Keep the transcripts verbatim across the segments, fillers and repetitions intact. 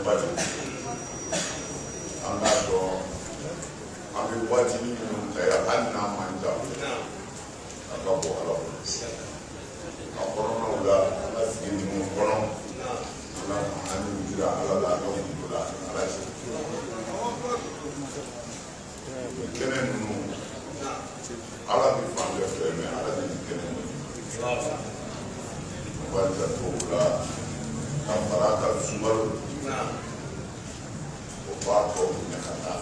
bali an k'a dɔn an bɛ waatini minnu ta yan hali n'a man ca a ka bɔ Ala bolo a kɔnɔnaw la an ka sigi ninnu kɔnɔ Ala an ni jira Ala la an ka wuli la Ala cɛ kɛnɛ ninnu Ala bɛ fan bɛɛ fɛ mɛ Ala de ni kɛnɛ ninnu b'a janto o la ka fara a ka sunkalo o b'a tɔ minɛ ka taa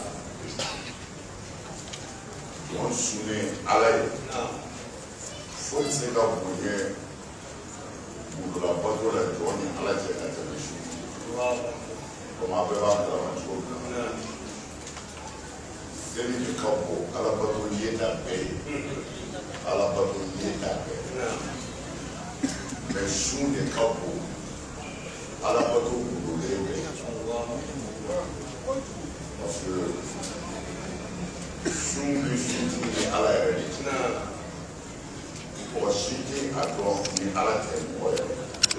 ɲɔgɔn sunnen Ala ye foyi tɛ se ka bonya gundolabato la jɔn ni Ala cɛ ka tɛmɛ su komi a bɛɛ b'a kalama cogo min na seli de ka bon Alabato yeda bɛɛ ye Alabato yeda bɛɛ mais sun de ka bon Alabato gudolen bɛɛ parce que sun ni suntigi ni Ala yɛrɛ de mɔgɔ si tɛ a dɔn ni Ala tɛ mɔgɔ yɛrɛ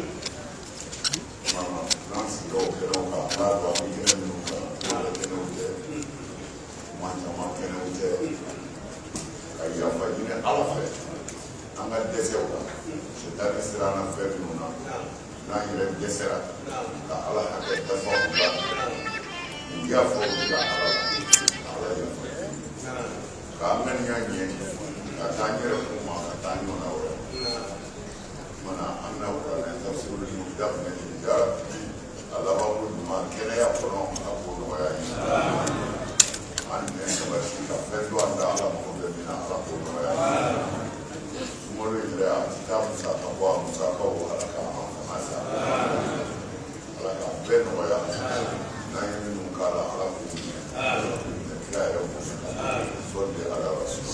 kuma n'an sigira o kɛnɛw kan an b'a dɔn an bɛ kɛnɛ minnu kan Ala kɛnɛw tɛ kuma caman kɛnɛw tɛ ka yafa ɲini Ala fɛ an ka dɛsɛw la Sitani sera an na fɛn minnu na n'an yɛrɛ dɛsɛra ka Ala hakɛ dafa u la u yafa u la Ala la Ala yafa k'an ŋaniya ɲɛ ka taa an yɛrɛ kun ma ka taa ɲɔgɔnna wɛrɛ mana an bɛna kuranɛ tafsiri ninnu daminɛ nin jarabi a labanko ɲuman kɛnɛya kɔnɔ Ala k'o nɔgɔya ye an nɛ sabati ka fɛn dɔ an da Ala mago bɛ min na Ala k'o nɔgɔya ye sunkalo in yɛrɛ a tɛ taa musaka bɔ a musakaw Ala k'an fanga sa Ala k'an bɛɛ nɔgɔya n'an ye minnu k'a la Ala k'o minɛ kira yɛrɛ k'o sɔli Ala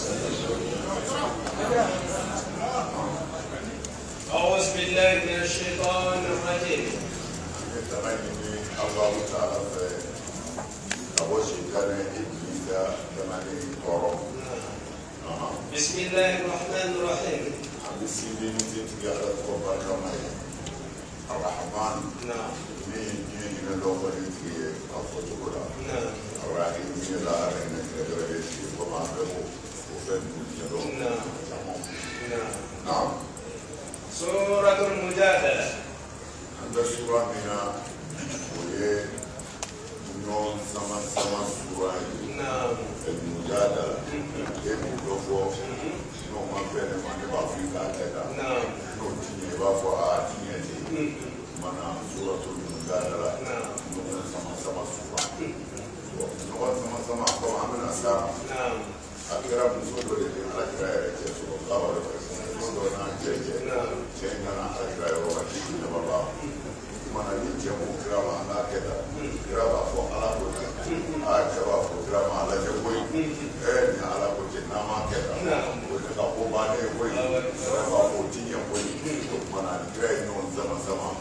أعوذ بالله من الشيطان الرجيم. الله تعالى أبو شيطان إبليس بسم الله الرحمن الرحيم. بسم الله الرحمن الرحيم. الرحمن نعم. من جن الله وليه أفضل نعم. الرحيم من الله رحمة الله وما له وفن نعم. نعم. نعم. سورة المجادلة. عند سورة منا وهي نون سما سما سورة نعم. المجادلة كيف يقول نو ما بين ما نبغى في كذا نعم. نو تيجي بافوا آتيني منا سورة المجادلة نعم. نون سما سما سورة نون سما سما طبعا من أسلام نعم. أكثر من سورة اللي على كراية رسول الله عليه وسلم سورة ناجية نعم. شيئا على كراية وكيل نبلا mana ni jɛmu kira ma n'a kɛta kira b'a fɔ ala ko ten a cɛ b'a fɔ kira ma ala cɛ koyi ɛɛ ni ala ko ten n'a ma kɛta o tɛ ka ko bannen ye koyi kira b'a fɔ o ti ɲɛ koyi o kumana kira ye ɲɔgɔn sama sama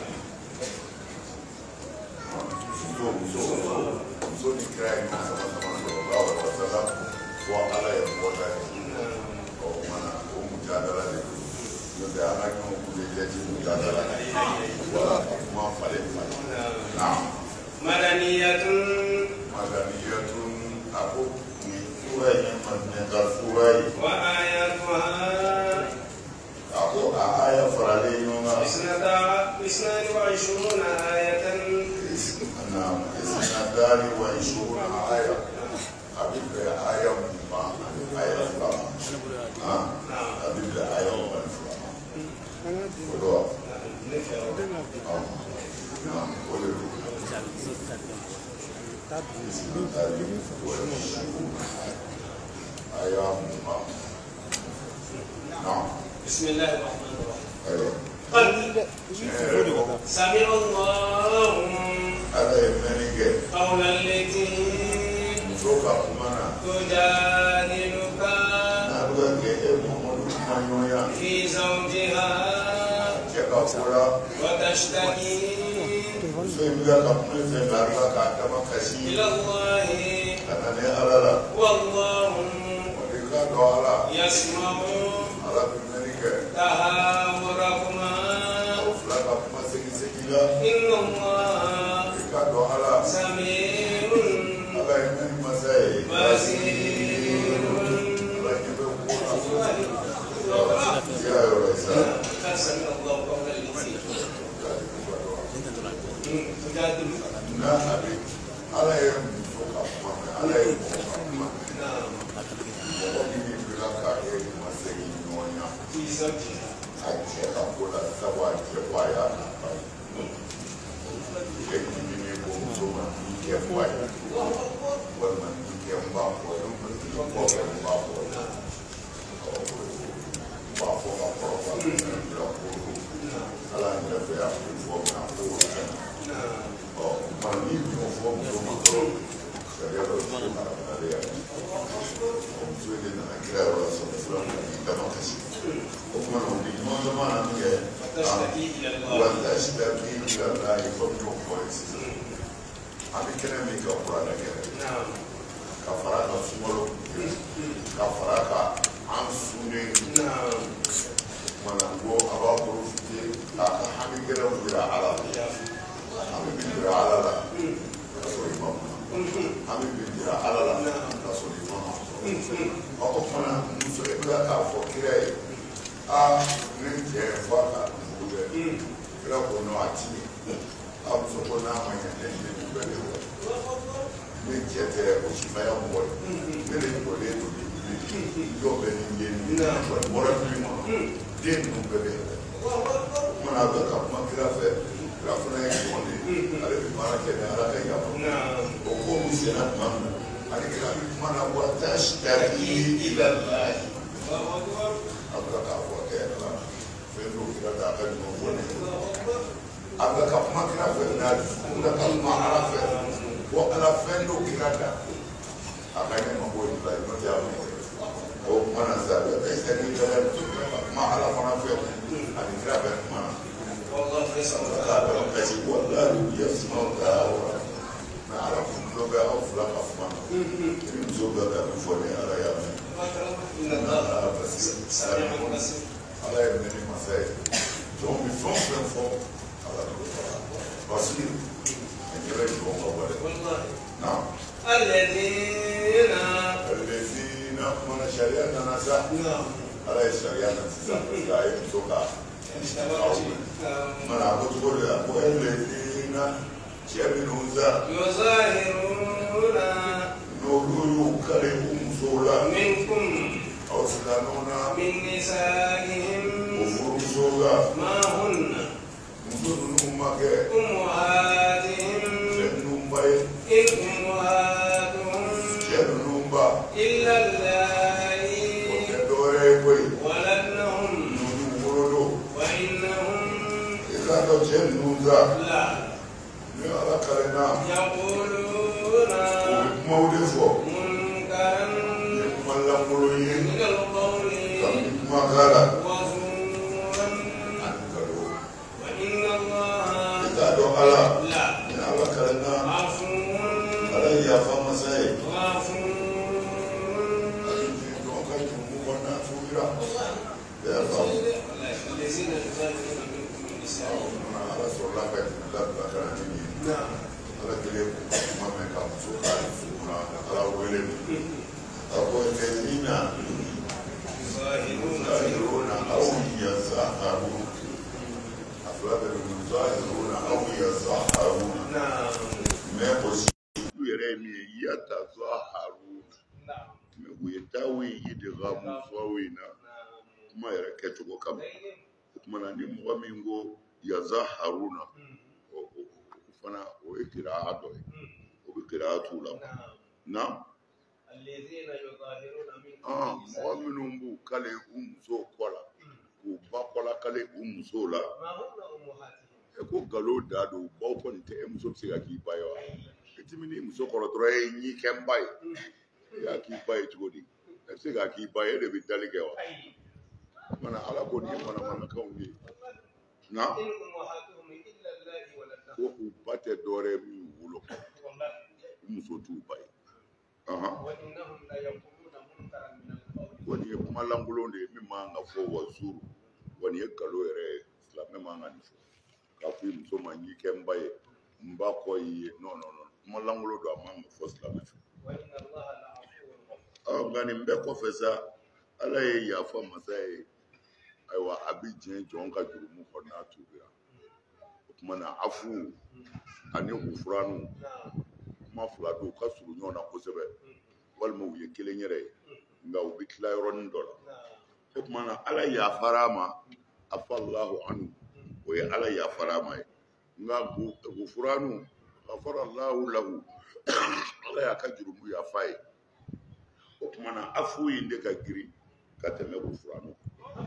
muso muso muso ni kira ye ɲɔgɔn sama sama sallallahu alaihi wasallam fɔ ala ye bɔda ye o kumana o mujadala de don n'o tɛ an ka ɲɔgɔn kun bɛ jɛti mujadala wala kuma falen falen naam madaniyatun madaniyatun aku ni sura ye madinata sura ye wa ayatuha aku a aya faralen ɲɔgɔn kan isnata isnani wa ishuruna ayatan naam isnatani wa ishuruna aya a bɛ bɛn aya mugan ani aya fila ma a bɛ bɛn aya mugan fila ma o do wa naam o de do isnatani wa ishuruna aya mugan naam بسم الله الرحمن الرحيم. ayiwa قد سمع الله ala ye mɛnni kɛ قول التي muso ka kuma na تجادلك n'a bɛ ka kɛ e Mamadu kuma ɲɔgɔnya في زوجها cɛ ka ko la وتشتكي muso in bɛ ka kuma fɛn bɛɛ la k'a dama kasi إلى الله ka na ni ala la والله o de ka dɔn ala يسمع ala bɛ mɛnni kɛ تهاوركما o fila ka kuma segin segin la إن الله i ka dɔn na abi ala ye muso ka kuma mɛn ala ye mɔgɔ ka kuma mɛn mɔgɔ min bila ka kɛ ma segin ɲɔgɔn ya a cɛ ka ko la sabu a cɛ ko a y'a nafa ye cɛ ɲinini ko muso ma k'i kɛ fa ye walima k'i kɛ n b'a fɔ ye k'i kɔfɛ n b'a fɔ ye n b'a fɔ ka kɔrɔba bila koro ala yɛrɛ fɛ a ko fɔ mɛ a ko o fɛn ɔ ma n'i y'o fɔ muso ma dɔrɔn sariya dɔ bɛ se ka ale yɛrɛ o muso de nana kira yɔrɔ la sɔrɔ fila min k'i dama kasi o kuma na o ni ɲɔgɔn dama na min kɛ wa tasita k'i bila n'a ye fɔ min y'o fɔ ye sisan an bɛ kɛnɛ min ka kuranɛ kɛnɛ ka fara ka sunkalo ka fara ka an sunnen mana ko a b'a bolo fite a ka hami gɛlɛnw jira ala la hami bɛ jira ala la ka sɔrɔ i ma kuma hami bɛ jira ala la ka sɔrɔ i ma sɔrɔ o fana muso ye bila k'a fɔ kira ye a ne cɛ fɔ a ka dugu dɛ kira ko n'o a ti a muso ko n'a ma ɲɛ ne ne bɛ de wɔ ne cɛ tɛ o sumaya mɔgɔ ye ne de jɔlen don jɔ bɛ nin ye nin bɔra fili ma den ninnu bɛɛ bɛ yɛlɛ kumana a bɛ ka kuma kira fɛ kira fana ye ɲɔgɔn de ale bɛ baara kɛ ni ala ka yafa o ko min senna tuma min na ale kira bɛ kuma na wa tasitaki ila lahi a bɛ k'a fɔ kɛ yɛrɛ la fɛn dɔw kira da a ka ɲuman fɔ ne a bɛ ka kuma kira fɛ n'a dusukun na ka kuma ala fɛ ko ala fɛn dɔw kira da a ka ɲɛma bɔ yen la i ma diya mɛ o kuma na sa bɛ ese ni kɛlɛ kuma ala fana fɛ ani kira bɛ kuma na k'a bɛ kasi walahi yasuma ka wa mɛ ala kun tulo bɛ aw fila ka kuma na ni muso bɛ ka min fɔ ni ala y'a mɛn ala parce que silamɛ kɔnɔ ala ye mɛ ni masa ye jɔn bɛ fɛn o fɛn fɔ ala t'o fɔ parce que a kɛra jɔn ka wale na alladina alladina mana sariya nana sa ala ye sariya na sisan parce que a ye muso ka mana a ko cogo de la ko alladina cɛ minnu sa yuzahiruna n'olu y'u kari u musow la minkum aw silamɛw na min nisaihim o furumusow la ma hunna muso ninnu ma kɛ ummuhatihim cɛ ninnu ba ye in ummuhatuhum cɛ ninnu ba illa allahi o tɛ dɔwɛrɛ ye koyi waladnahum ninnu wolo don wa innahum i k'a dɔn cɛ ninnu sa la ni ala kalenna yaquluna o bɛ kumaw de fɔ munkaran ni kuma lankolon ye ka kuma k'a la ala ni ala kalenna ala yafa masa ye dɔn ka jurumu kɔnɔna furira bɛɛ fa ala sɔrɔla ka juru labila ka na ni ye ala kelen kuma mɛn ka muso ka furuna ala wele a ko lezina yuzahiruna aw yazaharun a fila bɛ yuzahiruna aw yazaharuna mɛ o si olu yɛrɛ ye min ye yatazaharuna mɛ u ye tawi idgamu fɔw in na kuma yɛrɛ kɛcogo kama o kumana ni mɔgɔ min ko yazaharuna o fana o ye kiraha dɔ ye o bɛ kiraha t'u la na mɔgɔ minnu b'u kale u musow kɔ la k'u ba kɔla kale u musow la e ko nkalon da don baw kɔni tɛ e muso bɛ se ka k'i ba ye wa e ti min ni muso kɔrɔ dɔrɔn e ɲi kɛ n ba ye e y'a k'i ba ye cogo di e bɛ se k'a k'i ba ye e de bɛ dali kɛ wa o kumana ala ko nin ye manamanakanw ye na ko u ba tɛ dɔwɛrɛ ye min y'u wolo u muso t'u ba ye ko nin ye kuma lankolon de ye min man ka fɔ wa zuru wa nin ye nkalon yɛrɛ ye silamɛ man ka nin fɔ k'a fɔ i muso ma ɲi kɛ n ba ye n ba kɔ y'i ye non non non kuma lankolon don a man ka fɔ silamɛ fɛ nka nin bɛɛ kɔfɛ sa ala ye yafa masa ye ayiwa a bɛ diɲɛ jɔn ka jurumu kɔnɔna tubira o mana afu ani gufuranu kuma fila don ka surun ɲɔgɔn na kosɛbɛ walima u ye kelen yɛrɛ ye nka u bɛ tila yɔrɔnin dɔ la o tuma na ala yafara ma afalahu anhu o ye ala yafara ma ye nka gufuranu ghafarallahu lahu ala y'a ka jurumu yafa ye o tuma na afu in de ka girin ka tɛmɛ gufuranu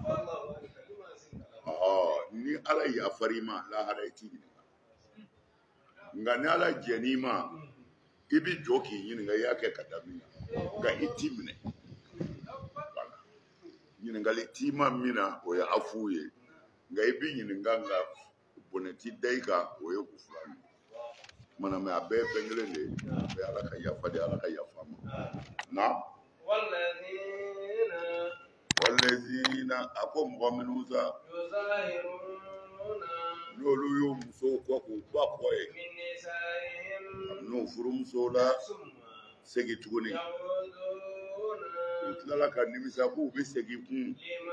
ni ala yafari ma lahara i t'i ɲininka nka ni ala jɛn'i ma i bi jɔ k'i ɲininka i y'a kɛ ka da min na nka i t'i minɛ ɲininkali t'i ma min na o ye afu ye nka i bi ɲininka nka bonɛ ti da i kan o ye gufuranu mana mɛ a bɛɛ ye fɛn kelen de ye a bɛɛ ala ka yafa de ala ka yafa ma na walezina a ko mɔgɔ minnu sa n'olu y'u musow kɔ k'u ba kɔ ye n'u furumusow la segin tuguni u tilala ka nimisa k'u bɛ segin kun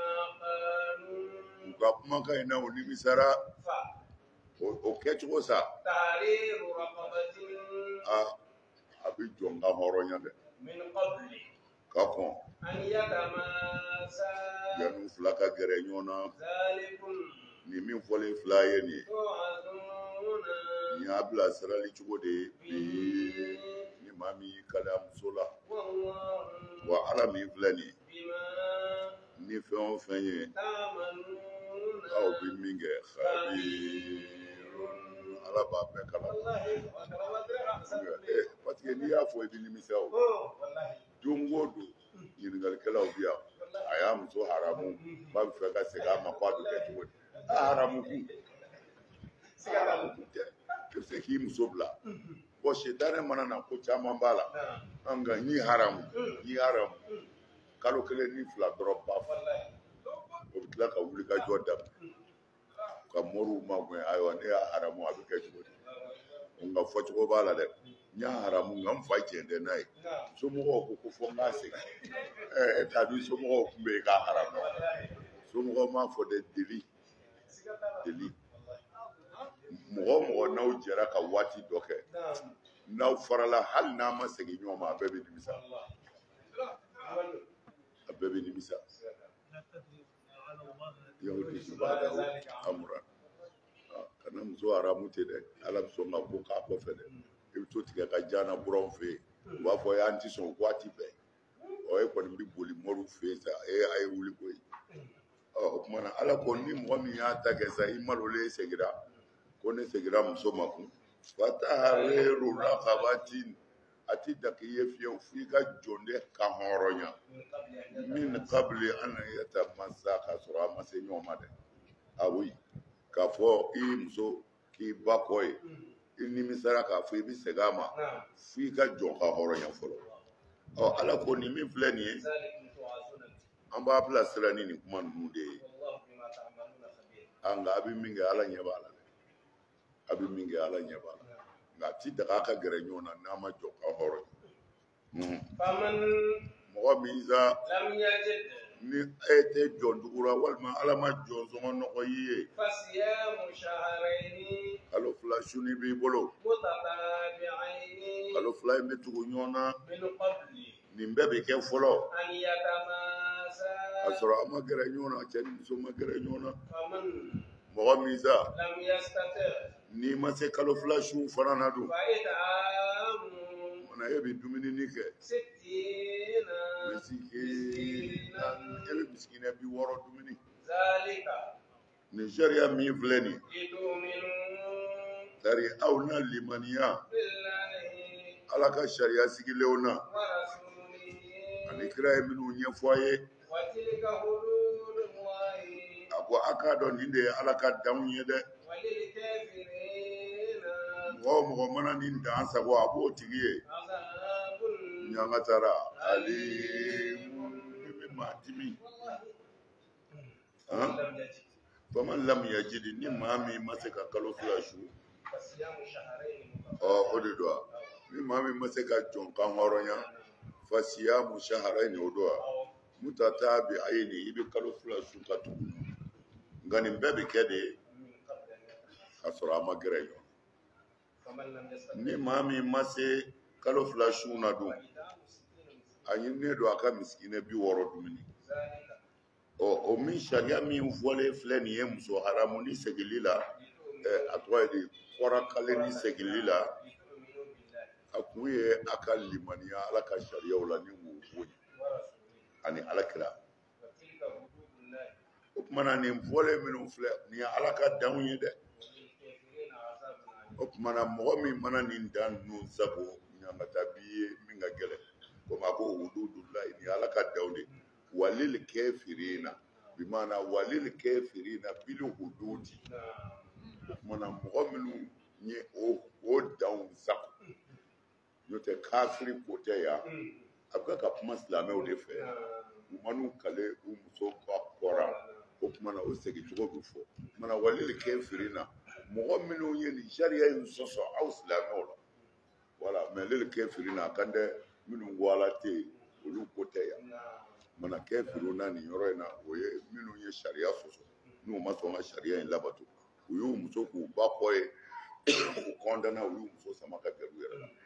u ka kumakan in na u nimisara o kɛcogo sa a a bɛ jɔn ka hɔrɔnya dɛ ka kɔn yanni fila ka gɛrɛ ɲɔgɔn na ni min fɔlen fila ye nin ye nin y'a bilasirali cogo de ye bi ni maa min y'i kaliya muso la wa ala min filɛ nin ye ni fɛn o fɛn ye aw bɛ min kɛ xabi ala b'a bɛɛ kalan parce que n'i y'a fɔ i bɛ nimisa o don o don ɲininkalikɛlaw bɛ yan a y'a muso haramu ba bɛ fɛ ka segin a ma k'a bɛ kɛ cogo di a haramu kun haramu kun tɛ i bɛ se k'i muso bila bon setanɛ mana na ko caman b'a la nka n'i haramu n'i haramu kalo kelen ni fila dɔrɔn ba fɔ o bɛ tila ka wuli ka jɔ daminɛ ka moriw magoɲɛ ayiwa ne y'a haramu a bɛ kɛ cogo di nka fɔcogo b'a la dɛ n y'a haramu nka n fa jɛn tɛ n'a ye somɔgɔw ko ko fɔ n k'a segin ɛ t'a dun somɔgɔw tun bɛ yen k'a haramu somɔgɔw m'a fɔ dɛ deli deli mɔgɔ o mɔgɔ n'aw jɛra ka waati dɔ kɛ n'aw farala hali n'a ma segin ɲɔgɔn ma a bɛɛ bɛ nimisa a bɛɛ bɛ nimisa yahudi subahanahu amura kana muso haramu tɛ dɛ ala bɛ sɔn ka bɔ k'a kɔfɛ dɛ i bɛ to tigɛ ka jana buraw fɛ yen u b'a fɔ y'an ti sɔn waati bɛɛ ɔ e kɔni bɛ boli mɔriw fɛ yen sa e a ye wuli koyi ɔ o tuma na ala ko ni mɔgɔ min y'a ta kɛ sa i malolen segira ko ne segira muso ma kun fatahareru rakabatin a ti daki ye fiyewu f'i ka jɔn de ka hɔrɔnya min kabili an yatamassa k'a sɔrɔ a ma se ɲɔgɔn ma dɛ awi k'a fɔ i muso k'i ba kɔ ye i nimisara k'a fɔ i bɛ segin a ma f'i ka jɔn ka hɔrɔnya fɔlɔ ɔ ala ko nin min filɛ nin ye an b'a bilasira ni nin kuma ninnu de ye nka a bɛ min kɛ ala ɲɛ b'a la dɛ a bɛ min kɛ ala ɲɛ b'a la nka a ti daga ka gɛrɛ ɲɔgɔn na n'a ma jɔ ka hɔrɔn mɔgɔ min sa ni e tɛ jɔn dugura walima ala ma jɔn sɔngɔ nɔgɔ y'i ye kalo fila suni b'i bolo kalo fila in bɛ tugu ɲɔgɔn na nin bɛɛ bɛ kɛ fɔlɔ k'a sɔrɔ a ma gɛrɛ ɲɔgɔn na cɛ ni muso ma gɛrɛ ɲɔgɔn na mɔgɔ min sa n'i ma se kalo fila su fana na dun mana e bɛ dumuni kɛ misikina e bɛ misikinɛ bi wɔɔrɔ dumuni nin sariya min filɛ nin tari aw na limaniya ala ka sariya sigilenw na ani kira ye minnu ɲɛfɔ a ye a ko a k'a dɔn nin de ye ala ka danw ye dɛ mɔgɔ o mɔgɔ mana nin dan sago a b'o tigi ye ɲangatara ali bɛ maa dimi faman lam yajidi ni maa min ma se ka kalo fila su ɔ o de don wa ni maa min ma se ka jɔn kan hɔrɔnya fa siyamu shahrayni o don wa mutatabi'ayni i bɛ kalo fila su ka tugu nka nin bɛɛ bɛ kɛ de k'a sɔrɔ a ma gɛrɛ ɲɔgɔn ni maa min ma se kalo fila sun na dun a ɲininen don a ka misikinɛ bi wɔɔrɔ dumuni ɔ o min sariya min fɔlen filɛ nin ye muso haramu ni segili la a tɔgɔ ye di kɔrakale ni segili la a kun ye a ka limaniya ala ka sariyaw la ni k'u bonya ani alakira o kumana nin fɔlen minnu filɛ nin ye ala ka danw ye dɛ o kumana mɔgɔ min mana nin dan ninnu sago ɲangata bi ye min ka gɛlɛn komi a ko hududulayi nin ye ala ka danw de walil kafirina bimana walil kafirina bil hududi o kumana mɔgɔ minnu ye o o danw sago n'o tɛ kafiri ko tɛ yan a bɛ ka kuma silamɛw de fɛ u man'u kale u muso ka kɔra o kumana o segincogo bɛ fɔ o kumana walil kafirina mɔgɔ minnu ye nin sariya in sɔsɔ aw silamɛw la wala mɛ lil kafirina a kan dɛ minnu ko ala tɛ yen olu ko tɛ yan mana kafiruna nin yɔrɔ in na o ye minnu ye sariya sɔsɔ n'u ma sɔn ka sariya in labato u y'u muso k'u ba kɔ ye u kɔndana u y'u muso sama ka gɛrɛ u yɛrɛ la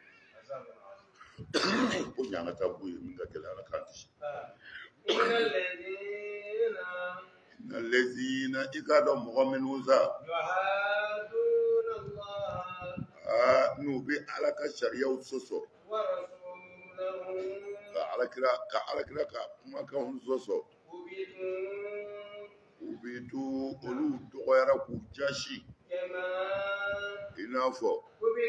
ko ɲanga ta b'u ye min ka gɛlɛ ala k'an kisi lezina i k'a dɔn mɔgɔ minnu sa n'u bɛ ala ka sariyaw sɔsɔ ka alakira ka alakira ka kumakanw sɔsɔ u bɛ to olu dɔgɔyara k'u jasi i n'a fɔ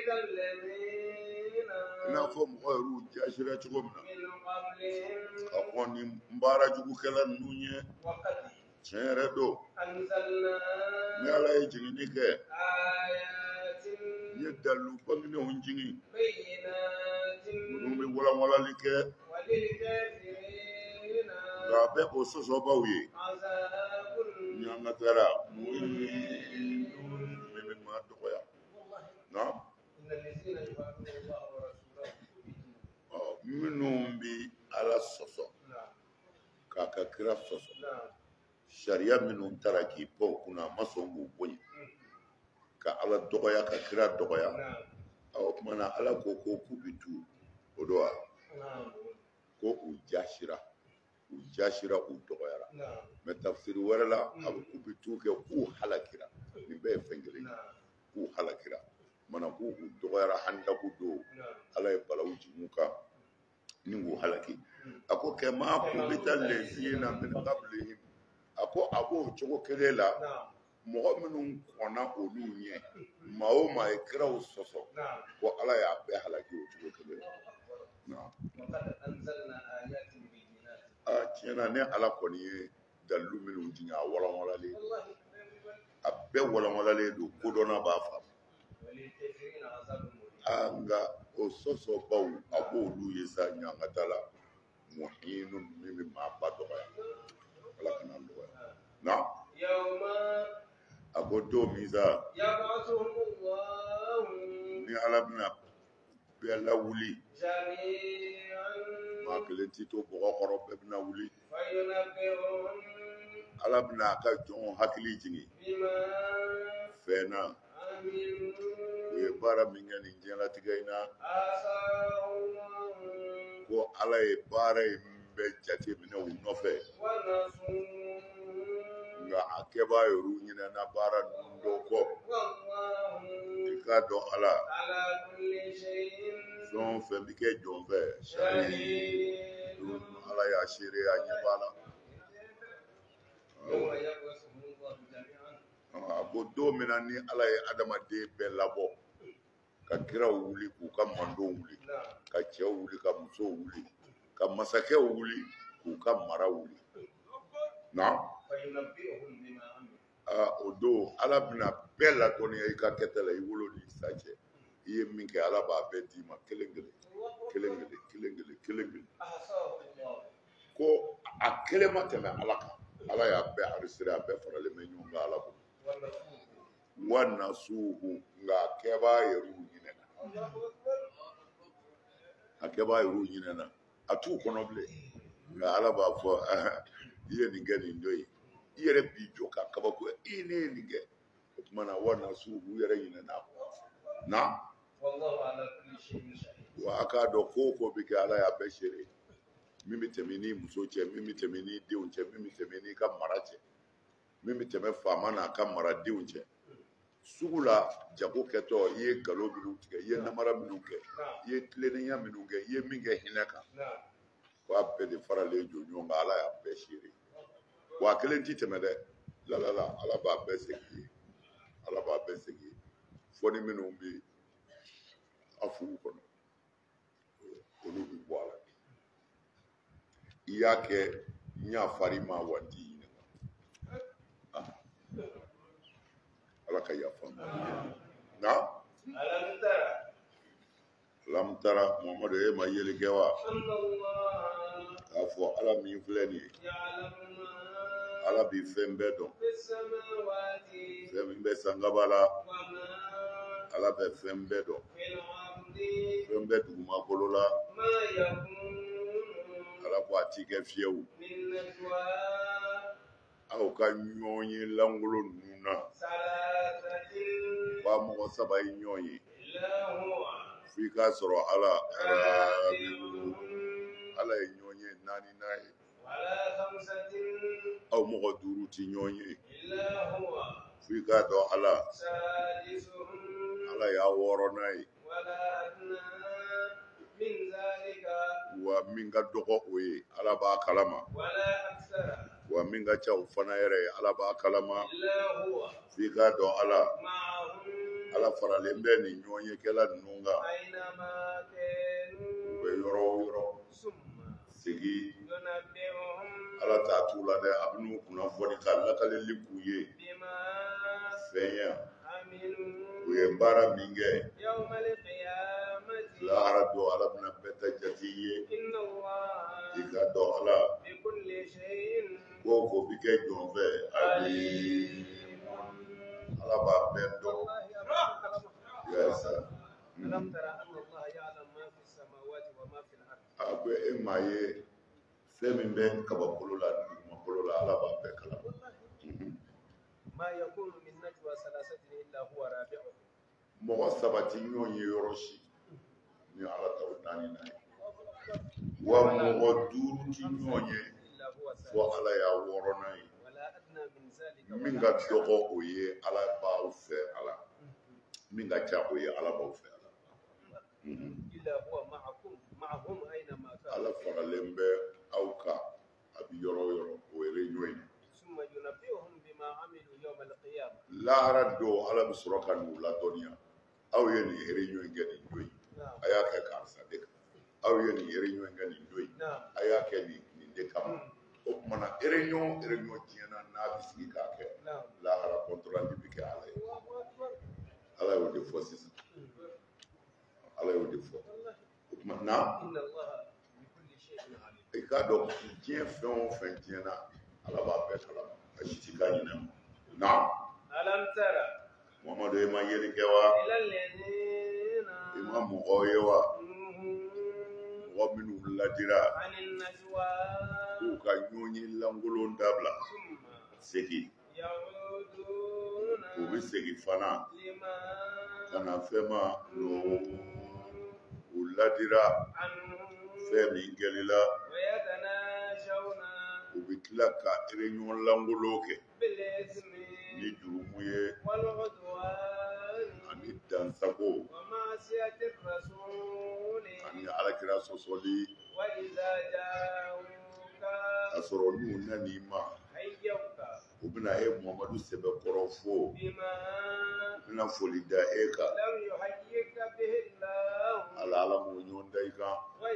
i n'a fɔ mɔgɔ yɛrɛ jasira cogo min na ka kɔn ni baara jugukɛla ninnu ye tiɲɛ yɛrɛ don ni ala ye jiginni kɛ n ye dalilu bangenenw jigin minnu bɛ walawalali kɛ nka a bɛ o sɔsɔbaw ye ɲangatara min bɛ maa dɔgɔya na minnu bɛ ala sɔsɔ k'a ka kira sɔsɔ sariya minnu taara k'i pan o kunna a ma sɔn k'u bonya ka ala dɔgɔya ka kira dɔgɔya o kumana ala ko ko k'u bɛ tu o don wa ko u jasira u jasira u dɔgɔyara mɛ tafsiri wɛrɛ la a bɛ k'u bɛ tu kɛ k'u halakira nin bɛɛ ye fɛn kelen ye k'u halakira mana k'u dɔgɔyara handaku don ala ye balawu jigin kan ni k'u halaki a ko kɛ maa kun bɛ taa lezina min qablihim a ko a b'o cogo kelen la mɔgɔ minnu kɔnna olu ɲɛ maa o maa ye kiraw sɔsɔ ko ala y'a bɛɛ halaki o cogo kelen la a tiɲɛna ne ala kɔni ye dalilu minnu jigin a walanwalalen a bɛɛ walanwalalen don kodɔnna b'a faamu a nka o sɔsɔbaw a b'olu ye sa ɲangata la muhinnu min bɛ maa ba dɔgɔya ala kana dɔgɔya na a ko don min sa ni ala bɛna bɛɛ lawuli maa kelen tɛ to bɔgɔ kɔrɔ bɛɛ bɛna wuli ala bɛna a ka jɔnw hakili jigin fɛn na u ye baara min kɛ nin diɲɛlatigɛ in na ko ala ye baara in bɛɛ jate minɛ u nɔfɛ nka a kɛbaa yɛrɛ ɲinɛna baara ninnu dɔw kɔ i k'a dɔn ala fɛn o fɛn bɛ kɛ jɔn fɛ sari ala y'a seere a ɲɛ b'a la a ko don min na ni ala ye adamaden bɛɛ labɔ ka kiraw wuli k'u ka mandenw wuli ka cɛw wuli ka musow wuli ka masakɛw wuli k'u ka mara wuli na o don ala bɛna bɛɛ ladɔnniya i ka kɛta la i wolo ni sa cɛ i ye min kɛ ala b'a bɛɛ d'i ma kelen kelen kelen kelen kelen kelen kelen kelen ko a kelen ma tɛmɛ ala kan ala y'a bɛɛ arisere a bɛɛ faralen bɛ ɲɔgɔn kan ala bolo wa nasuhu nka a kɛbaa yɛrɛw ɲinɛna a kɛbaa yɛrɛw ɲinɛna a t'u kɔnɔ bilen nka ala b'a fɔ i ye nin kɛ nin dɔ ye i yɛrɛ b'i jɔ ka kabako i ne ye nin kɛ o mana wana su u yɛrɛ ɲinɛ na na والله على كل شيء شهيد wa a k'a dɔn ko o ko bɛ kɛ ala y'a bɛɛ seere min bɛ tɛmɛ ni muso cɛ min bɛ tɛmɛ ni denw cɛ min bɛ tɛmɛ n'i ka mara cɛ min bɛ tɛmɛ faama n'a ka maradenw cɛ sugu la jago kɛtɔ i ye nkalon minnu tigɛ i ye namara minnu kɛ i ye tilennenya minnu kɛ i ye min kɛ hinɛ kan k'a bɛɛ de faralen jɔ ɲɔgɔn kan ala y'a bɛɛ seere wa a kelen ti tɛmɛ dɛ lalala ala b'a bɛɛ segin ye ala b'a bɛɛ segin ye fɔ ni minnu bɛ a furu kɔnɔ olu bɛ bɔ a la i y'a kɛ n y'a fari ma wa n t'i ɲininka ala ka yafa n ma nka ألم تر alamu tara muhamadu e ma yeli kɛ wa أن الله k'a fɔ ala min filɛ nin ye يعلم ما ala bɛ fɛn bɛɛ dɔn في السماوات fɛn min bɛ sangaba la وما ala bɛ fɛn bɛɛ dɔn في الأرض fɛn bɛɛ dugumakolo la ما يكون ala ko a t'i kɛ fiyewu من نجوى aw ka ɲɔgɔn ye langolo ninnu na ثلاثة ba mɔgɔ saba ye ɲɔgɔn ye إلا هو f'i k'a sɔrɔ ala رابعهم ala ye ɲɔgɔn ye naani n'a ye ولا خمسة aw mɔgɔ duuru ti ɲɔgɔn ye إلا هو f'i k'a dɔn ala سادسهم ala y'a wɔɔrɔ n'a ye ولا أدنى من ذلك wa min ka dɔgɔ o ye ala b'a kalama ولا أكثر wa min ka ca o fana yɛrɛ ye ala b'a kalama إلا هو f'i k'a dɔn ala معهم ala faralen bɛ nin ɲɔgɔn ye kɛla ninnu kan أينما u كانوا bɛ yɔrɔ o yɔrɔ ثم segi ينبئهم ala t'a t'u la dɛ a bɛ n'u kunnafoni ka lakaleli k'u ye بما fɛn ya عملوا u ye baara min kɛ يوم القيامة lahara don ala bɛna bɛɛ ta jate ye إن الله i ka dɔn ala بكل شيء ko ko bi kɛ jɔn fɛ ayi ala b'a bɛɛ dɔn yasa ألم تر أن الله يعلم ما في السماوات وما في الأرض a bɛ e maa ye fɛn min bɛ kabakolo la dugumakolo la ala b'a bɛɛ kalama ما يكون من نجوى ثلاثة إلا هو رابعهم mɔgɔ saba ti ɲɔgɔn ye yɔrɔ si ni ala ta o naani na ye wa mɔgɔ duuru ti ɲɔgɔn ye إلا هو fɔ سادسهم ala y'a wɔɔrɔnan ye ولا أدنى من ذلك min ولا ka أكثر dɔgɔ o ye ala b'aw fɛ ala min ka ca o ye ala b'aw fɛ ala إلا هو معكم معهم أينما ala كانوا faralen bɛ aw kan a bi yɔrɔ o yɔrɔ o ye ɲɔgɔn ye ثم ينبئهم بما عملوا يوم القيامة lahara don ala bɛ sɔrɔ ka n'u ladɔnniya aw ye nin yɛrɛ ɲɔgɔn kɛ nin don ye نعم a y'a kɛ karisa de kan aw ye nin yɛrɛ ɲɔgɔn kɛ nin don ye نعم a y'a kɛ nin nin de kama o kumana réunion réunion tiɲɛna n'a bɛ sigi k'a kɛ نعم lahara kɔntorali bɛ kɛ ala ye الله أكبر ala y'o de fɔ sisan ala y'o de fɔ والله o tuma na إن الله بكل شيء عليم i k'a dɔn diɲɛ fɛn o fɛn tiɲɛna ala b'a bɛɛ kalama a si ti k'a ɲinɛ ma na ألم تر mamadu i ma yeli kɛ wa إلى الذين i ma mɔgɔw ye wa نهوا mɔgɔ minnu ladira عن النجوى k'u ka ɲɔgɔn ye lankolon dabila ثم segin يعودون u bɛ segin fana لما ka na fɛn ma نهوا u ladira عنه fɛn min kɛlila ويتناجون u bɛ tila ka réunion lankolon kɛ بالإثم ni jurumu ye والعدوان ani dansago ومعصية الرسول ani alakira sɔsɔli وإذا جاءوك k'a sɔrɔ n'u nan'i ma حيوك u bɛna e muhamadu sɛbɛkɔrɔ fo u بما bɛna foli da e kan لم يحيك به الله ala ala m'o ɲɔgɔn da i kan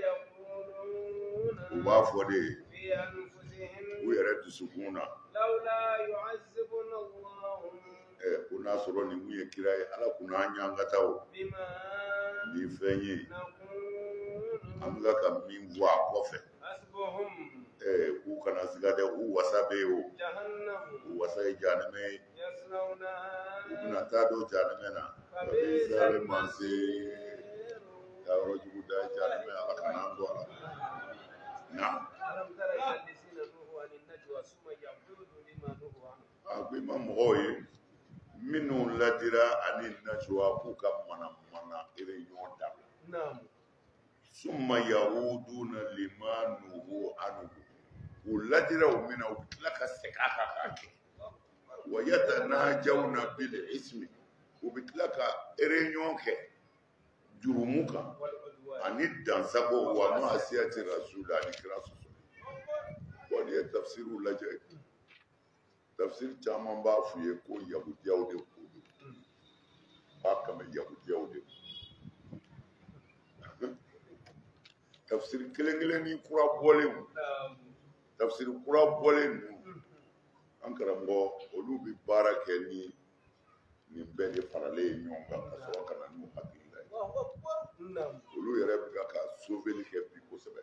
ويقولون u b'a fɔ de في أنفسهم u yɛrɛ dusukun na لولا يعذبنا الله ɛ ko n'a sɔrɔ nin mun ye kira ye ala kun n'an ɲankata o بما nin fɛn ye نقول an bɛ ka min fɔ a kɔfɛ حسبهم ɛ k'u kana siga dɛ u wasa bɛ yen o جهنم u wasa ye janɛmɛ ye يصلونها u bɛna taa don janɛmɛ na فبئس sale manse المصير ka yɔrɔ jugu da ye janɛmɛ ala kana an don a la na ألم تر إلى الذين نهوا عن النجوى ثم يعودوا لما نهوا عنه a ko i ma mɔgɔw ye minnu ladira ani najwa ku ka mana mana réunion da نعم summa yauduna limanuhu anhu ladira mina ubitlaka sekaka kake wa yatanajawna bil ismi ubitlaka réunion ke jurumuka ani dansabo wa ma'asiyati rasul ani kirasu wani tafsiru laje tafsir caman b'a f'u ye ko yahudiyaw de ko don ba kama yahudiyaw de tafsir kelen kelen ni kura bɔlen tafsir kura bɔlen ninnu an karamɔgɔ olu bɛ baara kɛ ni nin bɛɛ de faralen ɲɔgɔn kan ka sɔrɔ ka na n'u hakilila ye olu yɛrɛ bɛ ka soveli kɛ bi kosɛbɛ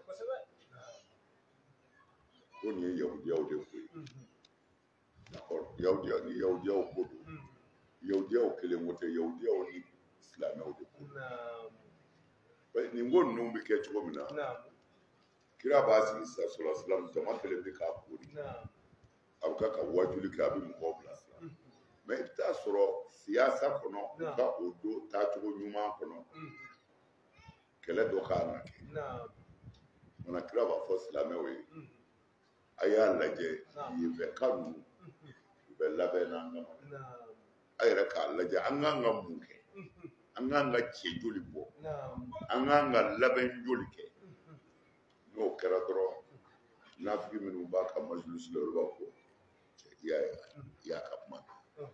ko nin ye yahudiyaw de ko ye yahudiya ni yahudiyaw ko don yahudiyaw kelen ko tɛ yahudiyaw ni silamɛw de ko nin ko ninnu bɛ kɛ cogo min na kira b'a sigi sisan sɔrɔ silamu jama kelen bɛ k'a kori a bɛ ka ka wajuli kɛ a bɛ mɔgɔw bilasira mɛ i bɛ taa sɔrɔ siyaasa kɔnɔ u ka o don taacogo ɲuman kɔnɔ kɛlɛ dɔ k'a na kɛ mana kira b'a fɔ silamɛw ye a y'a lajɛ yenfɛka ninnu u bɛ labɛn n'an ka a yɛrɛ k'a lajɛ an k'an ka mun kɛ an k'an ka cɛ joli bɔ an k'an ka labɛn joli kɛ n'o kɛra dɔrɔn nafigi minnu b'a ka majulisi la olu b'a fɔ cɛ i y'a ye i y'a ka kuma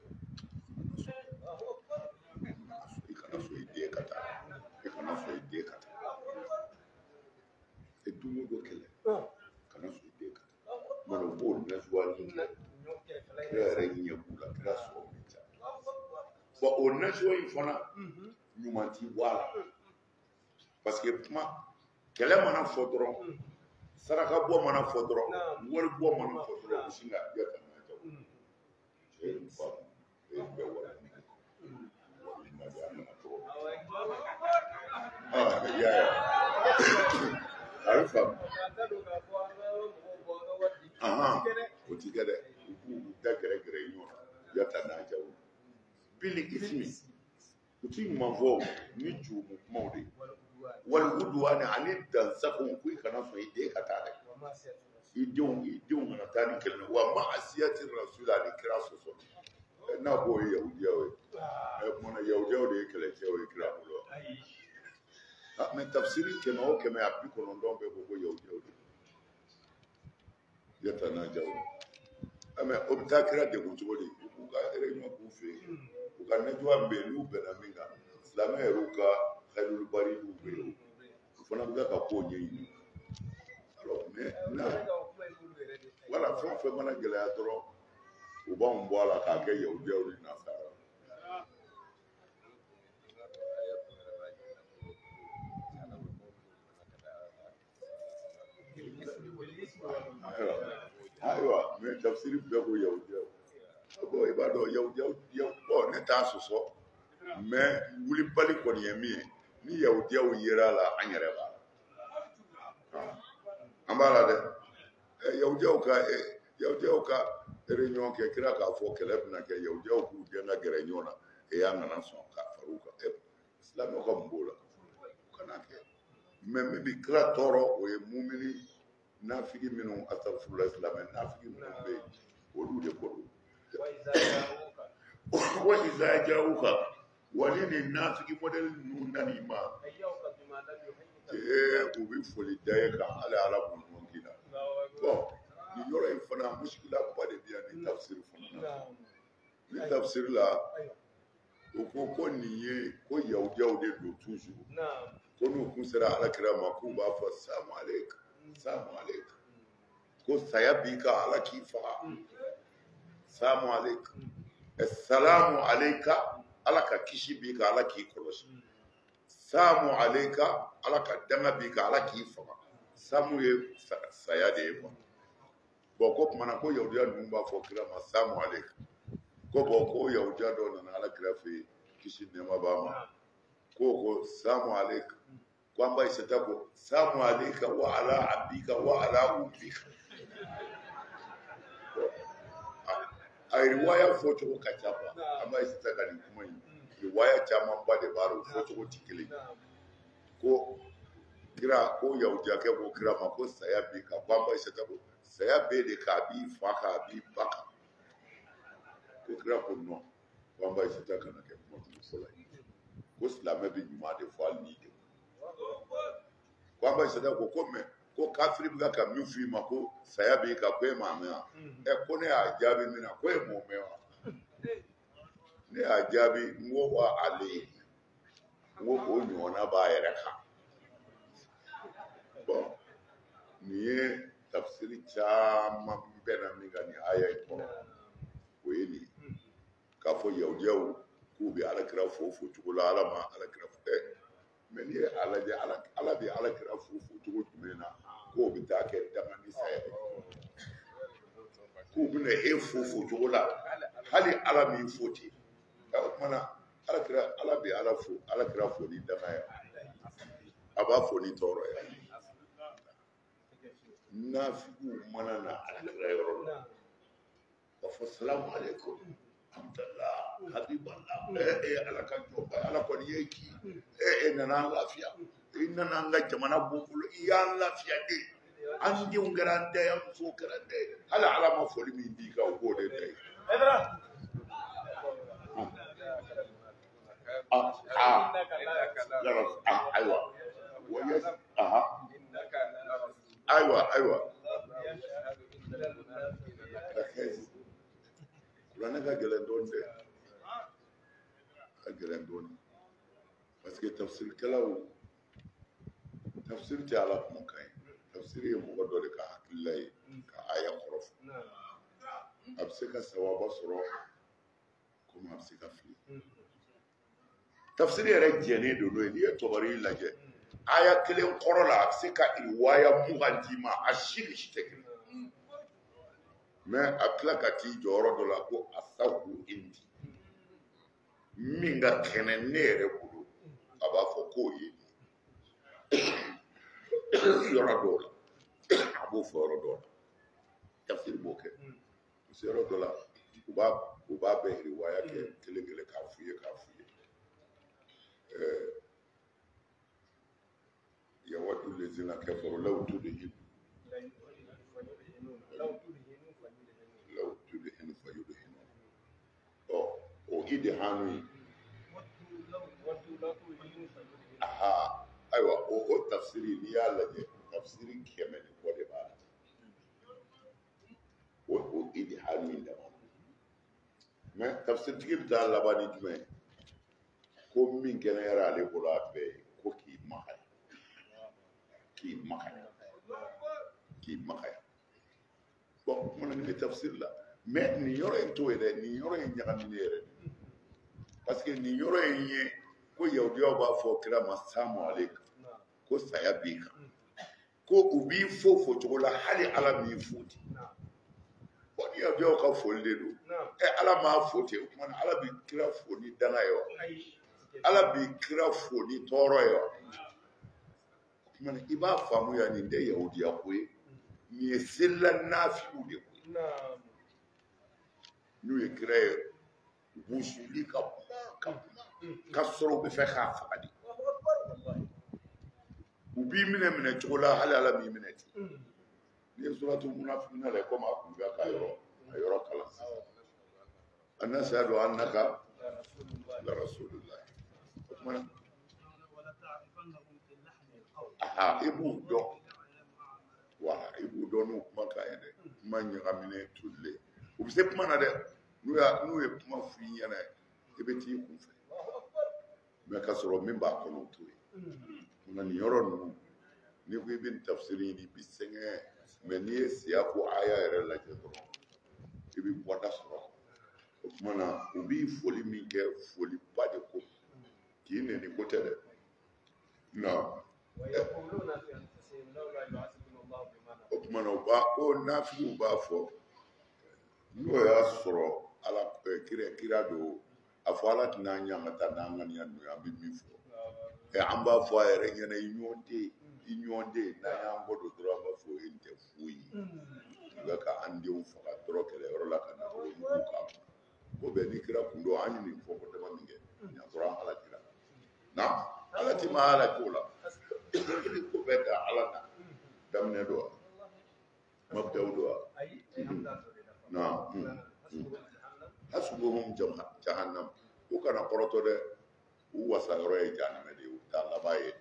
i kana sɔn i den ka taa i kana sɔn i den ka taa e dumuni dɔ kɛlɛ kana sɔn i den ka taa mana o b'o nasuwali kɛ kira yɛrɛ ɲɛ b'u la kira sɔrɔ min ca bon o nasuwa in fana ɲuman ti bɔ a la parce que kuma kɛlɛ mana fɔ dɔrɔn saraka bɔ mana fɔ dɔrɔn wari bɔ mana fɔ dɔrɔn u sin ka diya ka na jago cɛ ye n fa e bɛ wari min kɛ wari ma di a nana tɔgɔ ah i y'a ye a bɛ faamu ahan o ti kɛ dɛ u b'u da gɛrɛgɛrɛ ɲɔgɔn na yata n'a jago bili ismi u ti ɲuman fɔ ni jurumu kumaw de wali wuduwani ani dansago ko i kana sɔn i den ka taa dɛ i denw i denw kana taa ni kɛlɛ wa ma asiyati rasula ani kira sɔsɔ n'a b'o ye yahudiyaw ye ɛ kumana yahudiyaw de ye kɛlɛcɛw ye kira bolo mɛ tafsiri kɛmɛ o kɛmɛ a bi kɔnɔntɔn bɛɛ ko ko yahudiyaw de yata n'a jago mɛ o bɛ taa kira degun cogo di u ka réunion k'u fɛ yen u ka najuwa bɛ yen n'u bɛnna min kan silamɛ yɛrɛ ka xayrul bari y'u bɛ yen o fana bɛ ka k'o ɲɛɲini alors mais na wala fɛn o fɛn mana gɛlɛya dɔrɔn u b'anw bɔ a la k'a kɛ yahudiyaw ni nasara ayiwa mais tafsiri bɛɛ ko yahudiyaw bon i b'a dɔn yahudiyaw bon ne t'a sɔsɔ mais wulibali kɔni ye min ye ni yahudiyaw yera la an yɛrɛ b'a la an b'a la dɛ yahudiyaw ka yahudiyaw ka réunion kɛ kira k'a fɔ kɛlɛ bɛna kɛ yahudiyaw k'u den ka gɛrɛ ɲɔgɔn na e y'an nana sɔn k'a fara u kan silamɛw ka mun b'o la u kana kɛ mais min bɛ kira tɔɔrɔ o ye mumini nafigi minnu astafurulayi silamɛ nafigi minnu bɛ yen olu de ko don wa iza ja'uka wani ni nafigi model ninnu nani ma ee u bɛ foli da ye kan hali ala b'u ɲɔgɔn k'i la bon nin yɔrɔ in fana muskila ba de bɛ yan ni tafsiri fana na ni tafsiri la o ko ko nin ye ko yahudiyaw de don toujours ko n'u kun sera alakira ma k'u b'a fɔ salamu aleykum salamu aleykum ko saya b'i kan ala k'i faga salamu aleykum salamu aleyka ala ka kisi b'i kan ala k'i kɔlɔsi salamu aleyka ala ka danga b'i kan ala k'i faga samu ye saya de ye quoi bon ko kumana ko yahudiya ninnu b'a fɔ kira ma salamu aleykum ko bon ko yahudiya dɔ nana ala kira fɛ yen kisi nɛɛma b'a ma ko ko salamu aleykum ko an b'a isata ko salamu aleyka wa ala abika wa ala ummika a riwaya fo cogo ka ca ba amma isa ta gani kuma yi riwaya caman ba da baro fo cogo ti kelen ko kira ko yahudiya ke ko kira ma ko saya bi ka ko amma isa ta ko saya be de ka bi fa ka bi baka ko kira ko no ko amma isa ta kana ke kuma tu so la ko silame bi nyuma de fo al ni de ko amma isa ta ko ko me ko kafiri bi ka mi fi ma ko saya bi ka ko ma me e ko ne a jabi mi na ko e mo me wa ne a jabi ngo wa ale ngo ko nyona ba yere ka bon ni ye tafsiri caman bɛna min ka nin aya in kɔnɔ o ye nin k'a fɔ yahudiyaw k'u bɛ alakira fo fo cogo la ala ma alakira fo ɛ mɛ n'i ye a lajɛ ala ala bɛ alakira fo fo cogo jumɛn na k'o bɛ taa kɛ danga ni saya ye k'u bɛna e fo fo cogo la hali ala min fo ten o kumana alakira ala bɛ ala fo alakira fo ni danga ye a b'a fo ni tɔɔrɔ ye nafigu mana na alakira yɔrɔ la ka fɔ salamu alaikum alhamdulillah habiballah eh eh ala ka jɔba ala kɔni ye ki eh eh nana an lafiya i nana an ka jamana bɔ bolo i y'an lafiya de an denw kɛra an da ye an musow kɛra an da ye hali ala ma foli min d'i kan o b'o de da ye ah ah ah ayiwa wa yes aha ayiwa ayiwa kuranɛ ka gɛlɛn dɔɔnin dɛ ka gɛlɛn dɔɔnin parce que tafsirikɛlaw tafsiri tɛ ala kumakan ye tafsiri ye mɔgɔ dɔ de ka hakilila ye ka aya kɔrɔ fɔ a bɛ se ka sawaba sɔrɔ komi a bɛ se ka fili tafsiri yɛrɛ jɛnen don n'o ye n'i ye tɔbari lajɛ aya kelen kɔrɔ la a bɛ se ka riwaya mugan d'i ma a si ni si tɛ kelen mɛ a tila ka t'i jɔyɔrɔ dɔ la ko asahu indi min ka kɛnɛ ne yɛrɛ bolo a b'a fɔ k'o ye yɔrɔ dɔw la a b'o fɔ yɔrɔ dɔw la tafsiri b'o kɛ parce que yɔrɔ dɔ la u b'a u b'a bɛɛ riwaya kɛ kelen kelen k'a f'u ye k'a f'u ye ɛɛ yawaddu lezina kafaru law tudhinu law tudhinu fayudhinu ɔ o idhanu yi aha ayiwa o o tafsiri n'i y'a lajɛ tafsiri kɛmɛ ni kɔ de b'a la o o idhanu yi dama mɛ tafsiritigi bɛ taa laban ni jumɛn ye ko min kɛnɛyara ale bolo a bɛɛ ye ko k'i makaya k'i makaya k'i makaya bon kumana nin bɛ tafsiri la mɛ nin yɔrɔ in t'o ye dɛ nin yɔrɔ in ɲagaminen yɛrɛ parce que nin yɔrɔ in ye ko yahudiyaw b'a fɔ kira ma samu aleykum ko saya b'i kan ko u b'i fo fo cogo la hali ala m'i fo ten bon ni yahudiyaw ka foli de don ɛ ala m'a fo ten o kumana ala b'i kira fo ni danga ye wa ala b'i kira fo ni tɔɔrɔ ye wa o kumana i b'a faamu ya nin tɛ yahudiya ko ye nin ye selila nafigiw de ko ye n'u ye kira ye u b'u suli ka kuma ka kuma ka sɔrɔ u bɛ fɛ k'a faga de u b'i minɛ minɛ cogo la hali ala b'i minɛ ten n'i ye suratu munafikina lajɛ komi a kun bɛ ka yɔrɔ a yɔrɔ kalan anna sayadu annaka la rasulullah o kumana aha i b'u dɔn wala i b'u dɔn n'u kumakan ye dɛ kuma ɲagaminen tolilen u bɛ se kuma na dɛ n'u y'a n'u ye kuma f'i ɲɛna i bɛ t'i kun fɛ mɛ ka sɔrɔ min b'a kɔnɔ o t'o ye nka nin yɔrɔ ninnu n'i ko i bɛ nin tafsiri ɲini i bɛ sɛgɛn mɛ n'i ye siya ko aya yɛrɛ lajɛ dɔrɔn i bɛ bɔda sɔrɔ o tuma na u b'i foli min kɛ foli ba de ko k'i nɛni ko tɛ dɛ nka o tuma na u b'a ko nafigiw b'a fɔ n'o y'a sɔrɔ ala kira kira don a fɔ ala tɛna ɲa ka taa n'an ŋaniya ninnu ye an bɛ min fɔ ɛ an b'a fɔ a yɛrɛ ɲɛna i ɲɔgɔn tɛ i ɲɔgɔn tɛ n'an y'an bɔ don dɔrɔn an b'a fɔ e nin tɛ foyi ye i bɛ ka an denw faga dɔrɔn kɛlɛyɔrɔ la ka na o mugu k'a ko bɛ ni kira kun don an ye nin fɔ ko dama min kɛ ɲa sɔrɔ an ala kira na ala ti ma ala ko la ko bɛ da ala na daminɛ do wa mabdaw do wa na hasubuhum jahannam u kana kɔrɔtɔ dɛ u wasa yɔrɔ ye jahannama de ye u taa laban ye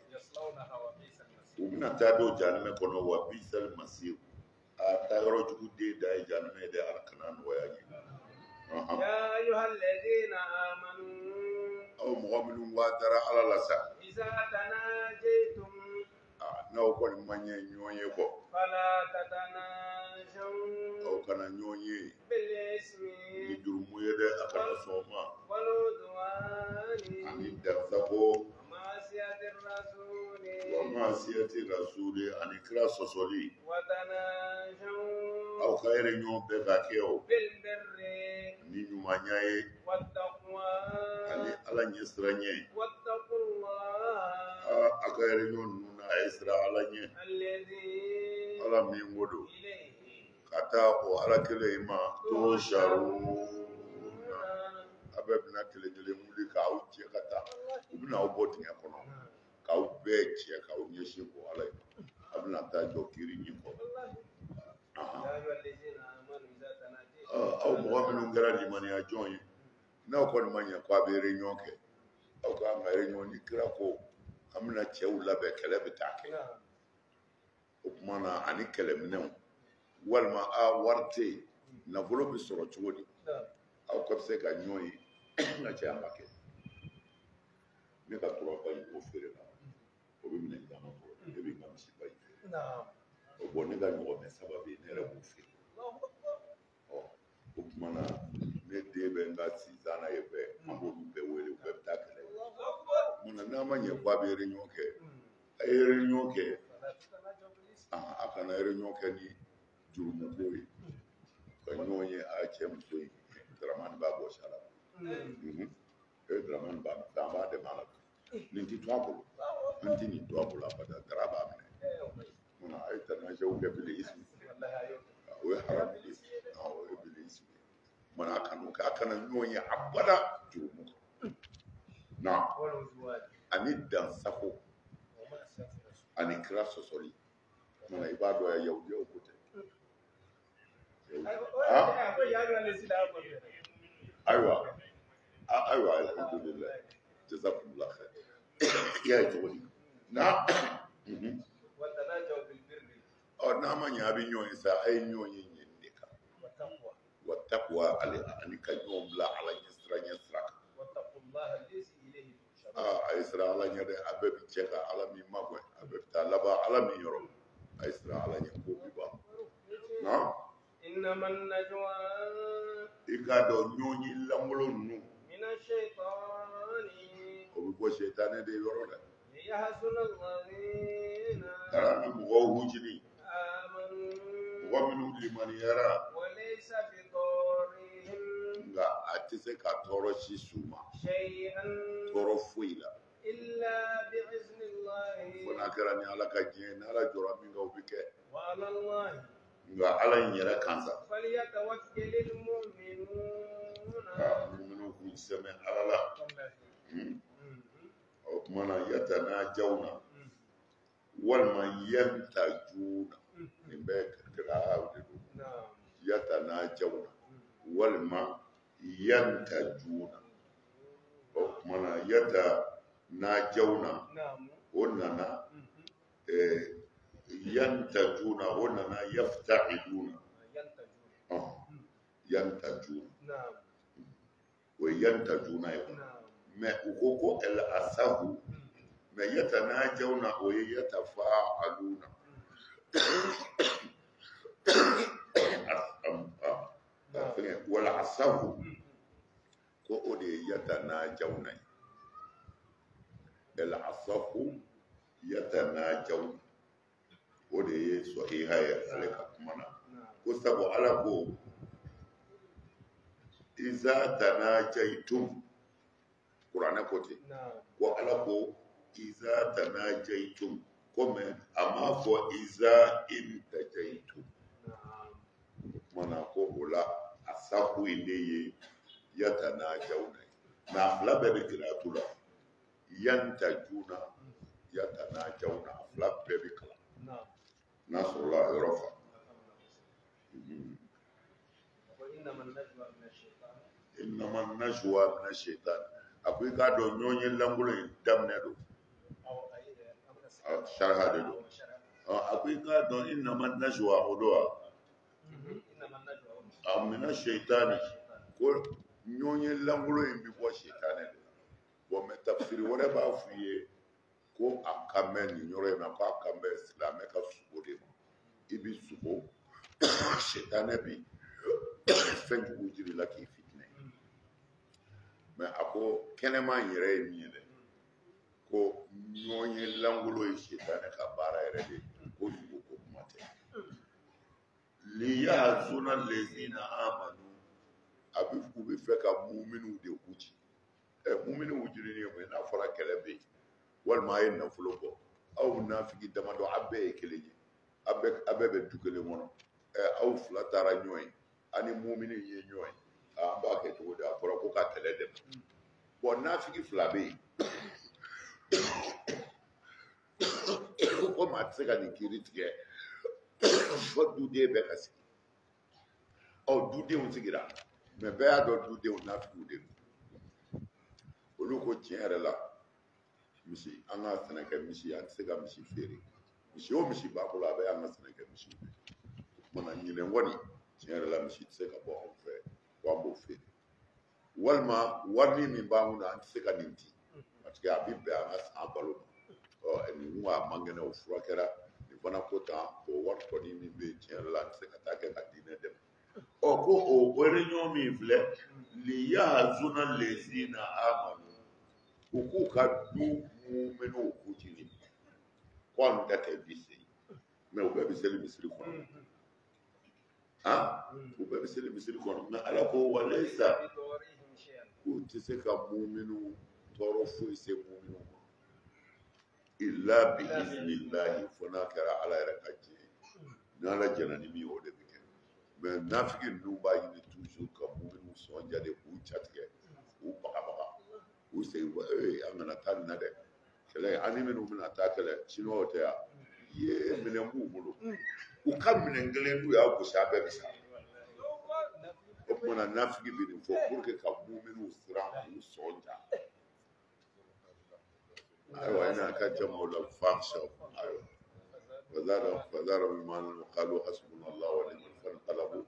u bɛna taa don jahannama kɔnɔ wa bisal masir a taa yɔrɔ jugu den da ye jahannama ye dɛ ala kana nɔgɔya ye يا أيها الذين آمنوا aw mɔgɔ minnu waa dara ala la sa إذا تناجيتم n'aw kɔni ma ɲɛ ɲɔgɔn ye kɔ فلا تتناجوا aw kana ɲɔgɔn ye بالإثم ni jurumu ye dɛ a kana sɔn o ma والعدوان ani dansago ومعصية الرسول wa maasiyati rasuli ani kira sɔsɔli وتناجوا aw ka yɛrɛ ɲɔgɔn bɛɛ ka kɛ o بالبر ni ɲumanya ye والتقوى ani ala ɲɛ sira ɲɛ واتقوا الله a ka yɛrɛ ɲɔgɔn ninnu na a ye sira ala ɲɛ الذي ala min ko don إليه ka taa o ala kelen ma to saru a bɛɛ bɛna kelen kelen wuli k'aw cɛ ka taa u bɛna aw bɔ dingɛ kɔnɔ k'aw bɛɛ cɛ k'aw ɲɛsin ko ala ye a bɛna taa jɔ kiri ɲi kɔ يا أيها الذين آمنوا إذا تناجيتم aw mɔgɔ minnu kɛra limaniya jɔn ye n'aw kɔni ma ɲɛ ko a bɛ réunion kɛ aw ka kan ka réunion ni kira ko an bɛna cɛw labɛn kɛlɛ bɛ taa kɛ o tuma na ani kɛlɛminɛnw walima a wari tɛ yen nafolo bɛ sɔrɔ cogo di aw ka se ka ɲɔgɔn ye n ka cɛ an ka kɛ ne ka tura ba o feere la o bɛ minɛ dama fɔlɔ ne bɛ n ka misi ba feere o bɔ ne ka ɲɔgɔn mɛ saba bɛ yen ne yɛrɛ b'o feere ɔ o tuma na ne den bɛ n ka sinzana ye bɛɛ an b'olu bɛɛ wele u bɛɛ bɛ taa kɛlɛ mun na n'a ma ɲɛ ko a bɛ réunion kɛ a ye réunion kɛ a kana réunion kɛ ni jurumuko ye ka ɲɔgɔn ye a cɛ muso ye Dramani b'a bɔ sala e Dramani b'a fɛ an b'a dɛmɛ a la nin tɛ to a bolo an tɛ nin to a bolo abada dara b'a minɛ mun na a ye tanajɛw kɛ bilisimi o ye haramu ye o ye bilisimi mun na a kana a kana ɲɔgɔn ye abada jurumu kan na ani dansago ani kira sɔsɔli mun na i b'a dɔn yahudiyaw ko tɛ ayiwa ayiwa alhamdulillah jazakumullah khair ya yi cogo di na ɔ n'a ma ɲɛ a bɛ ɲɔgɔn ye sa a ye ɲɔgɔn ye ɲɛ de kan wa taqwa ale ani ka ɲɔgɔn bila ala ɲɛ sira ɲɛ sira kan aa a ye sira ala ɲɛ dɛ a bɛɛ bi cɛ ka ala min ma bɔ a bɛɛ bi taa laban ala min yɔrɔ a ye sira ala ɲɛ ko bi ban na إنما النجوى i k'a dɔn ɲɔgɔn ye lankolon ninnu من الشيطان o bɛ bɔ sɛtanɛ de yɔrɔ la ليحزن الذين kana na mɔgɔw hujini آمنوا mɔgɔ minnu limaniyara وليس بضارهم nka a tɛ se ka tɔɔrɔ si s'u ma شيئا tɔɔrɔ foyi la إلا بإذن الله fo n'a kɛra ni ala ka diɲɛ ni ala jɔra min kan o bɛ kɛ وعلى الله nka ala in yɛrɛ kan sa فليتوكل المؤمنون ka minnu k'u sɛmɛ ala la o tuma na yatanajawna walima yantajuna nin bɛɛ kɛra de don نعم yatanajawna walima yantajuna o tuma na yatanajawna نعم o nana eh, yantajuna o nana yafta'iluna ينتجون ɔn yantajuna نعم o ye yantajuna ye نعم mɛ u ko ko el asahu mɛ yatanajawna o ye yatafa'aluna fɛngɛ wala asahu ko o de ye yatanajawna ye el asahu yatanajawna o de ye sɔhiha ye ale ka kuma na ko sabu ala ko iza tanajaytum kuranɛ ko ten نعم ko ala ko iza tanajaytum komi a m'a fɔ iza intajaytum نعم mana ko o la a saku in de ye يتناجون ما فلا ببكلا تولا ينتجون يتناجون فلا ببكلا نعم نصر الله يرفع وإنما النجوى من الشيطان إنما النجوى من الشيطان أقول كادو نيوني لامبولو دامنادو أو أي شرح دو أقول كادو إنما النجوى هدوء إنما النجوى من الشيطان ko nyonye langulo imbi bo shetane bo me tafsiri wala ba fuye ko akame ni nyore na ko akame islam ka subo de ibi subo shetane bi fenju ujiri la ki fitne me ako kenema yere ni le ko nyonye langulo shetane ka bara yere de ko subo ko mate li yahzuna allazina amanu abi fu bi fɛ ka muminu de wuji ɛ muminu wujiri ni mun n'a fɔra kɛlɛ bɛ yen walima a ye nafolo bɔ aw nafigi damadɔ a bɛɛ ye kelen ye a bɛɛ a bɛɛ bɛ du kelen kɔnɔ ɛ aw fila taara ɲɔgɔn ye ani muminu ye ɲɔgɔn ye an b'a kɛ cogo di a fɔra ko ka kɛlɛ dɛmɛ bɔn nafigi fila bɛ yen ko maa tɛ se ka nin kiiri tigɛ fo duden bɛɛ ka sigi ɔ dudenw sigira mɛ bɛɛ y'a dɔn dudenw nafigiw de don olu ko tiɲɛ yɛrɛ la misi an ka sɛnɛkɛ misi an tɛ se ka misi feere misi o misi b'a bolo a bɛ an ka sɛnɛkɛ misiw de o kumana ɲinɛn kɔni tiɲɛ yɛrɛ la misi tɛ se ka bɔ anw fɛ ko an b'o feere walima wari min b'an kun na an tɛ se ka nin di parce que a bɛ bɛn an ka san balo ma ɔ nin kun a man kɛnɛ o furakɛra nin fana ko tan o wari kɔni min bɛ yen tiɲɛ yɛrɛ la an tɛ se ka taa kɛ ka diinɛ dɛmɛ ɔ ko o réunion min filɛ liyahzuna allazina amanu u k'u ka du muminu kutili ko an tɛ kɛ bi se mɛ u bɛɛ bɛ seli misiri kɔnɔ han u bɛɛ bɛ seli misiri kɔnɔ mɛ ala ko walaysa k'u tɛ se ka muminu tɔɔrɔ foyi se muminu ma illa bi iznillahi fo n'a kɛra ala yɛrɛ ka jɛ ni ala jɛna ni min ye o de bɛ kɛ mɛ nafigi ninnu b'a ɲini toujours ka muminu sɔnja de k'u jatigɛ k'u bagabaga k'u segin ko ee an kana taa nin na dɛ kɛlɛ an ni minnu bɛna taa kɛlɛ siniwaw tɛ yan ye minɛn b'u bolo u ka minɛn kelen n'u y'a gosi a bɛɛ bɛ sa o kumana nafigi bɛ nin fɔ pour que ka muminu siran k'u sɔnja ayiwa ina ka jamaw la fahshaw ayiwa فزار فزار بما قالوا حسبنا الله ونعم فانقلبوا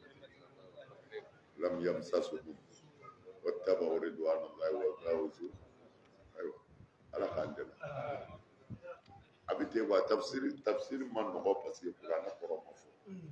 لم يمسسهم واتبعوا رضوان الله والله ايوه على عندنا ابي تبع تفسير تفسير من نقول بس القران قرآن مفهوم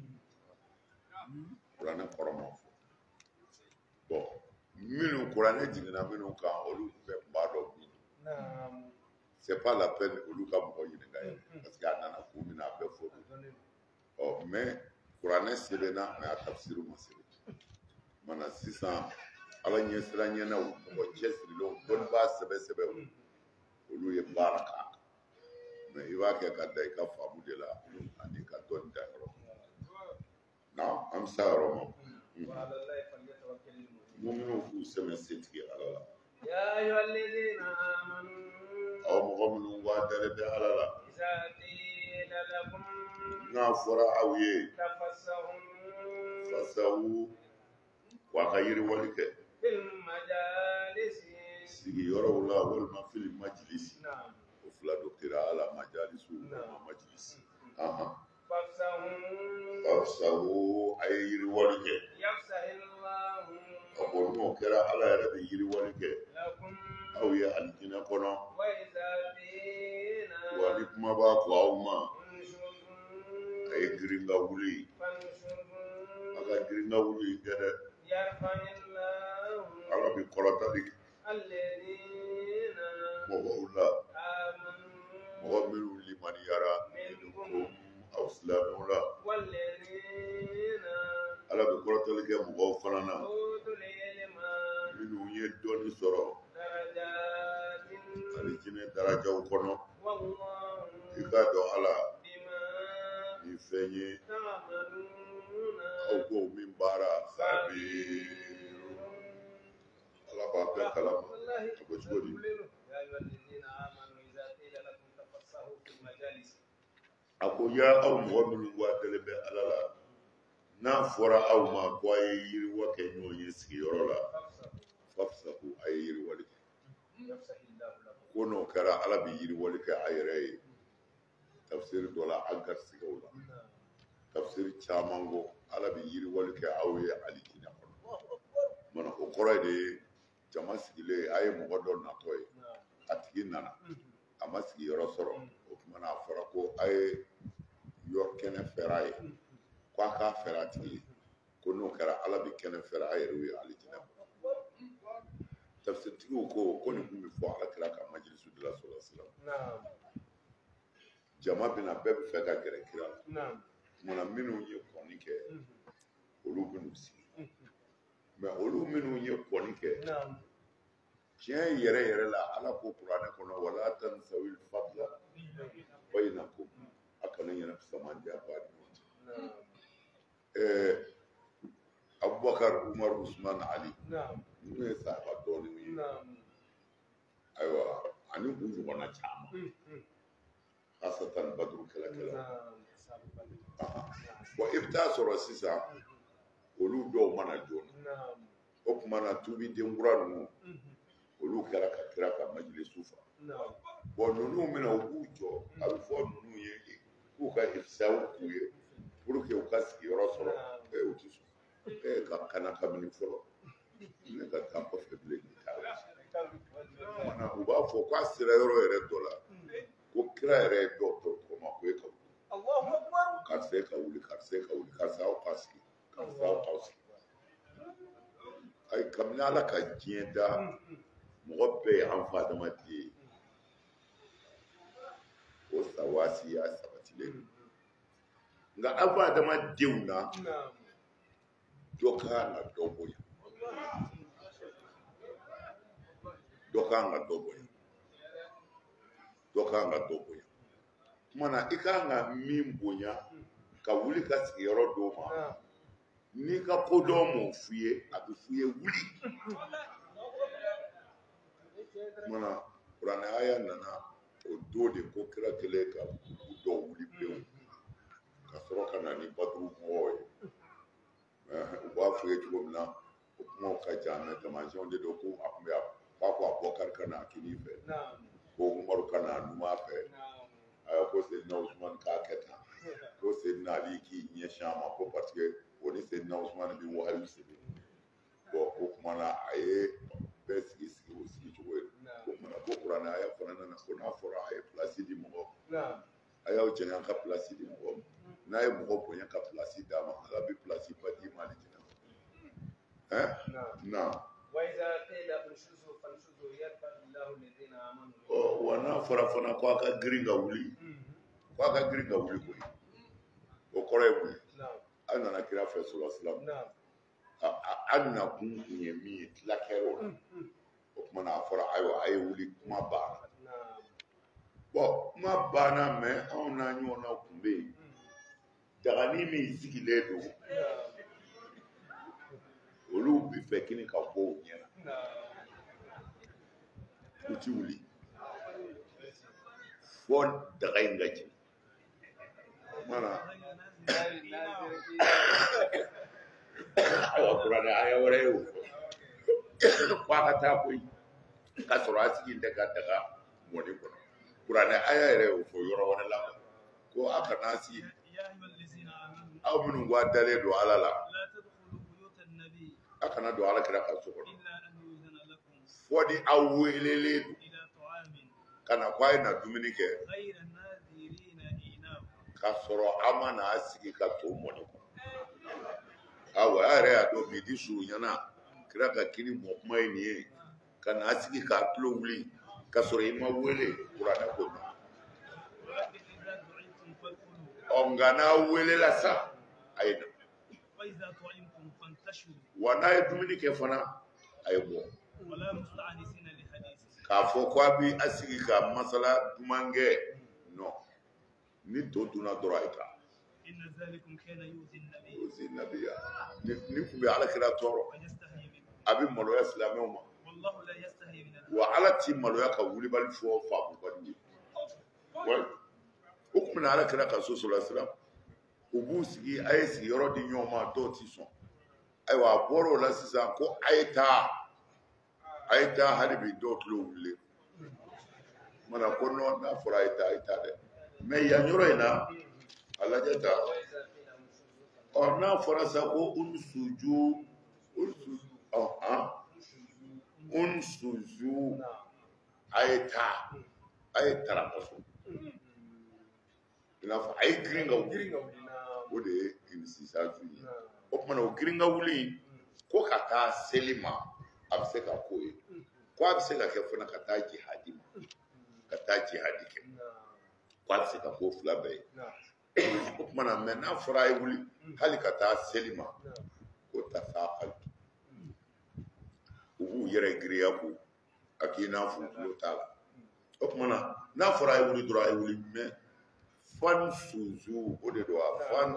القران قرآن مفهوم bon minnu kuranɛ jiginna minnu kan olu bɛɛ b'a dɔn bi c'est pas la peine olu ka mɔgɔ ɲininka ye parce que a nana kun min na a bɛɛ fɔ ɔ mais kuranɛ sɛbɛnna mɛ a tafsiri ma sɛbɛn mana sisan ala ɲɛsira ɲɛnaw mɔgɔ cɛsirilenw dɔnnibaa sɛbɛ sɛbɛw olu ye baara k'a kan mɛ i b'a kɛ ka da i ka faamu de la ani ka dɔnni da yɔrɔ na an bɛ se a yɔrɔ ma muminun k'u sɛbɛn setigi ala la يا أيها الذين آمنوا aw mɔgɔ minnu b'a dɛrɛ bɛ ala la إذا قيل لكم n'a fɔra aw ye تفسحوا fasawu wa ka yiriwali kɛ في المجالس sigiyɔrɔw la walima fili majilisi نعم o fila dɔ kɛra ala majalisu walima majilisi ahan فافسحوا fasawu a ye yiriwali kɛ يفسح الله a ko n'o kɛra ala yɛrɛ bɛ yiriwali kɛ لكم aw ye alijinɛ kɔnɔ وإذا قيل wa ni kuma b'a fɔ aw ma انشروا a ye girin ka wuli فانشروا a ka girin ka wuli kɛ dɛ يرفع الله ala bɛ kɔrɔtali الذين mɔgɔw la آمنوا mɔgɔ minnu limaniyara minkum aw silamɛw la والذين ala bɛ kɔrɔtali kɛ mɔgɔw fana na أوتوا العلم minnu ye dɔɔni sɔrɔ درجات alijinɛ darajaw kɔnɔ والله i k'a dɔn ala بما ni fɛn ye تعملون aw ko min baara sabiru ala b'a bɛɛ kalama a ko cogo di a ko ya aw mɔgɔ minnu waatɛlen bɛ ala la n'a fɔra aw ma ko a ye yiriwa kɛ ɲɔgɔn ye sigiyɔrɔ la fafsahu a ye yiriwali kɛ ko n'o kɛra ala bɛ yiriwali kɛ a yɛrɛ ye tafsiri dɔ la an garisigɛw la tafsiri caman ko ala bɛ yiriwali kɛ aw ye alijinɛ kɔnɔ mana o kɔrɔ ye de ye jama sigilen a ye mɔgɔ dɔ natɔ ye a tigi nana a ma sigiyɔrɔ sɔrɔ o kumana a fɔra ko a ye yɔrɔ kɛnɛ fɛrɛ a ye ko a k'a fɛrɛ a tigi ye ko n'o kɛra ala bɛ kɛnɛ fɛrɛ a yɛrɛ ye alijinɛ kɔnɔ tafsiritigiw ko ko nin kun bɛ fɔ ala kira ka majilisu de la sɔrɔ sisan jama bɛna bɛɛ bɛ fɛ ka gɛrɛ kira la kumana minnu ye kɔni kɛ olu bɛn'u sigi mɛ olu minnu ye kɔni kɛ tiɲɛ yɛrɛ yɛrɛ la ala ko kuranɛ kɔnɔ wala tansawil fadla bainakum a kana ɲɛna samadiya b'a ni ɲɔgɔn cɛ ɛɛ abubakar umar usman ali ninnu ye sahaba dɔɔninw ye ayiwa ani kun ɲɔgɔnna caman hasatan badru kɛlɛkɛla bon i bɛ taa sɔrɔ sisan olu dɔw mana joona o tuma na tubiden kura ninnu olu kɛra ka kira ka majilisu fa bon ninnu mina u b'u jɔ a bɛ fɔ ninnu ye k'u ka ifsaw k'u ye pour que u ka sigiyɔrɔ sɔrɔ ɛ u tɛ sɔn ɛ ka kana kabini fɔlɔ ne ka taa kɔfɛ bilen ni t'a la mana u b'a fɔ k'a sera yɔrɔ yɛrɛ dɔ la ko kira yɛrɛ ye dɔw tɔ tɔgɔ ma ko e ka wuli karisa e ka wuli karisa e ka wuli karisa aw ka sigi karisa aw k'aw sigi ayi kabini ala ka diɲɛ da mɔgɔ bɛɛ ye an fa adamaden ye o sawaasi y'a sabatilen nka an fa adamadenw na dɔ kan ka dɔ bonya dɔ kan ka dɔ bonya dɔ kan ka dɔ bonya kumana i kan ka min bonya ka wuli ka sigiyɔrɔ dɔw ma n'i ka kodɔn m'o f'i ye a bɛ f'i ye wuli kumana kuranɛ aya nana o don de ko kira kɛlen ka dugu dɔw wuli pewu ka sɔrɔ ka na ni baduru mɔgɔw ye u b'a f'i ye cogo min na o kumaw ka jan mɛ tamasiyɛnw de don ko a tun bɛ a k'a ko Abubakar ka na kini fɛ ko Umaru ka na numan fɛ ko Seydina Usman k'a kɛ tan ko Seydina Ali k'i ɲɛsin a ma ko parce que o ni Seydina Usman bɛ wahayu sɛbɛn bon o kuma na a ye bɛɛ sigi sigi o sigi cogo ye ko kumana ko kuranɛ aya fana nana ko n'a fɔra a ye pilasi di mɔgɔ a y'aw jɛngɛ an ka pilasi di mɔgɔ ma n'a ye mɔgɔ bonya ka pilasi d'a ma ala bɛ pilasi ba d'i ma alijinɛ hein na wa n'a fɔra fana ko a ka girin ka wuli ko a ka girin ka wuli koyi o kɔrɔ ye mun ye a nana kira fɛ sɔrɔ silamu a na kun kun ye min ye tila kɛra o la o kumana a fɔra ayiwa a ye wuli kuma banna bon kuma banna mɛ anw n'a ɲɔgɔnnaw kun bɛ yen dagani min sigilen don olu bɛ fɛ kini ka bɔ u ɲɛna u ti wuli fɔ daga in ka jigin mana ayiwa kuranɛ aya wɛrɛ ye o fɔ ko a ka taa koyi k'a sɔrɔ a sigilen tɛ ka daga mɔni kɔnɔ kuranɛ aya yɛrɛ y'o fɔ yɔrɔ wɛrɛ la ko a kana sigi aw minnu ko a dalen don ala la a kana don ala kira ka so kɔnɔ fɔ ni aw welelen don ka na ko a ye na dumuni kɛ k'a sɔrɔ a ma na a sigi ka to mɔni kɔnɔ awa a yɛrɛ y'a dɔn bi di surunyana kira ka kini mɔ kuma ye nin ye ka na a sigi k'a tulo wuli ka sɔrɔ i ma wele kuranɛ ko ma ɔ nka n'a welela sa a ye na wa n'a ye dumuni kɛ fana a ye bɔ k'a fɔ ko a bi a sigi ka masala duman kɛ non ni to dunna dɔrɔn a ye taa yuzi nabiya ni kun bɛ alakira tɔɔrɔ a bɛ maloya silamɛw ma والله لا يستحي من الحق وعلى تيم مالو يكا ولي بالي فو فابو بني وكم على كلا كسو صلى الله عليه وسلم وبوسي ايسي يرودي نيوما دوتي سون ايوا بورو لا سيسان كو ايتا ايتا هادي بي دوت لو ولي مانا كونو نا فرا ايتا ايتا دي مي يانيروينا الله جتا او نا فرا ساكو انسوجو انسوجو اه اه انسوجو ايتا ايتا راسو ina fa ay gringa wuli o de insi sa juyi o kuma o gringa wuli ko ka taa selima a bɛ se ka ko ye ko a bɛ se ka kɛ fana ka taa jihadi ma ka taa jihadi kɛ ko a bɛ se ka ko fila bɛɛ ye o kuma na mɛ n'a fɔra a ye wuli hali ka taa selima ko ta sa hali u b'u yɛrɛ giriya ko a k'i n'a fɔ tulo t'a la o kuma na n'a fɔra a ye wuli dɔrɔn a ye wuli mɛ fan suzu o de do a fan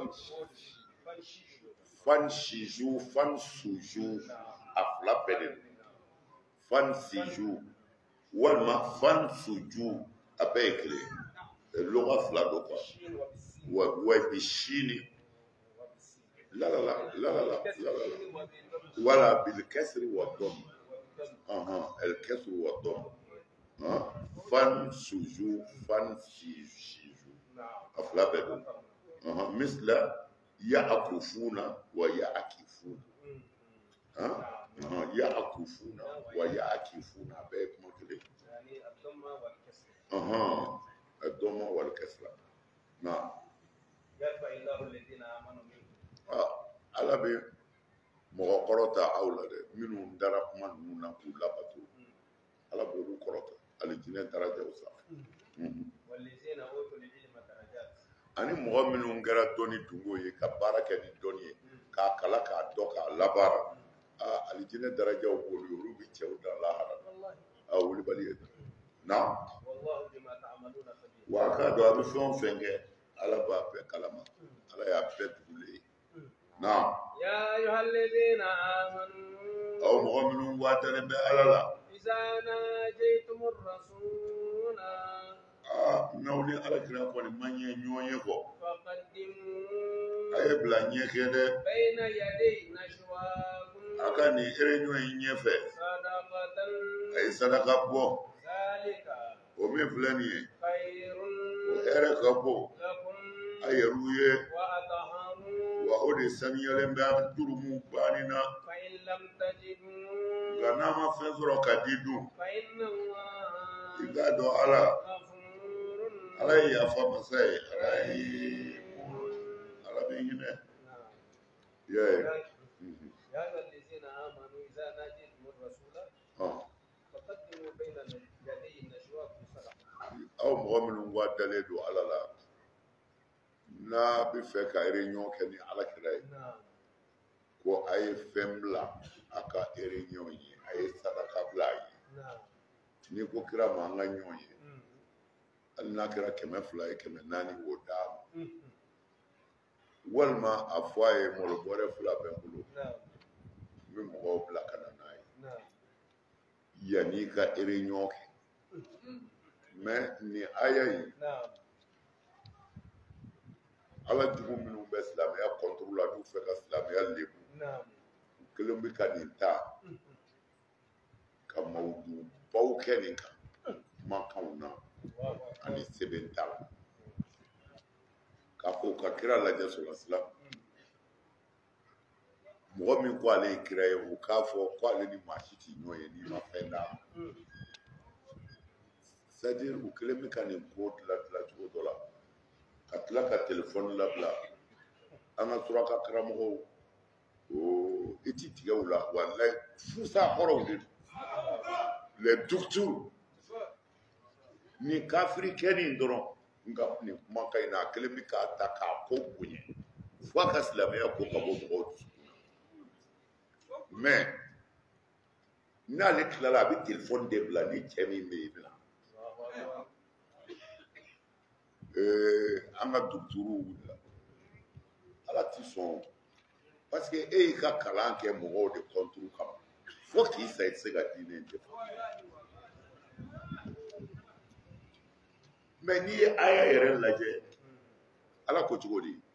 fan shiju fan suju a fila bɛɛ de do fan siju walima fan suju a bɛɛ ye kelen lɔgɔ fila do quoi wa wa bi sini la la la la la la la la wala bil kasri wa dom aha el kasri wa dom fan suju fan shiju أفلا بدو أها مثل يعكفون ويعكفون ها أها يعكفون ويعكفون بيك مكلي يعني الضمة والكسر أها الضمة والكسر نعم يرفع الله الذين آمنوا منكم آه على بي مغقرة أولاد منهم درب من نقول لبتو على بيرو قرطة الجنة درجة وسا والذين أوتوا العلم درجات ani mɔgɔ minnu kɛra dɔnni dungo ye ka baara kɛ ni dɔnni ye k'a kala k'a dɔn k'a labaara aa alijinɛ darajaw b'olu ye olu bɛ cɛw da lahara a wulibali ye na wa a k'a dɔn a bɛ fɛn o fɛn kɛ ala b'a bɛɛ kalama ala y'a bɛɛ dugulen ye na aw mɔgɔ minnu waatalen bɛ ala la n'aw ni alakira kɔni ma ɲɛ ɲɔgɔn ye kɔ a ye bila ɲɛ kɛ dɛ a ka nin réunion in ɲɛfɛ a ye sadaka bɔ o min filɛ nin ye o hɛrɛ ka bon a yɛrɛw ye wa o de saniyalen bɛ an jurumu banni na nka n'a ma fɛn sɔrɔ ka di dun i k'a dɔn ala ala ye yafa masa ye ala ye ala bɛ hinɛ ya ye aw mɔgɔ minnu wa dalen don ala la n'a bɛ fɛ ka réunion kɛ ni alakira ye ko a ye fɛn bila a ka réunion ye a ye sadaka bila a ye ni ko kira ma an ka ɲɔgɔn ye hali n'a kɛra kɛmɛ fila ye kɛmɛ naani o d'a ma walima a fɔ a ye malo bɔrɛ fila bɛ n bolo n bɛ mɔgɔw bila ka na n'a ye yanni i ka réunion kɛ mɛ nin aya in ala jugu minnu bɛ silamɛya kɔntoro la n'u fɛ ka silamɛya lebu u kelen bɛ ka nin ta ka mawudu baw kɛ nin kan kumakanw na ani sɛbɛn t'a la k'a fɔ u ka kira lajɛ sɔrɔ silamɛ mɔgɔ min ko ale ye kira ye o k'a fɔ ko ale ni maa si tɛ ɲɔgɔn ye n'i ma fɛn d'a ma c'est à dire u kelen bɛ ka nin ko dilan dilan cogo dɔ la ka tila ka telefɔni labila an ka suraka karamɔgɔw o i ti tigɛ u la walayi fusa hɔrɔnw de don les docteurs ni kafiri kɛ nin dɔrɔn nka nin kumakan in na a kelen bɛ k'a ta k'a ko bonya fo a ka silamɛya ko ka bɔ mɔgɔw dusukun na mais n'ale tilala a bɛ telefɔni de bila ni cɛ min bɛ yen an ka duguturu wulila ala ti sɔn parce que e y'i ka kalan kɛ mɔgɔw de kɔnturu kama fo k'i sa i tɛ se ka diinɛ in defa mɛ n'i ye aya yɛrɛ lajɛ ala ko cogo di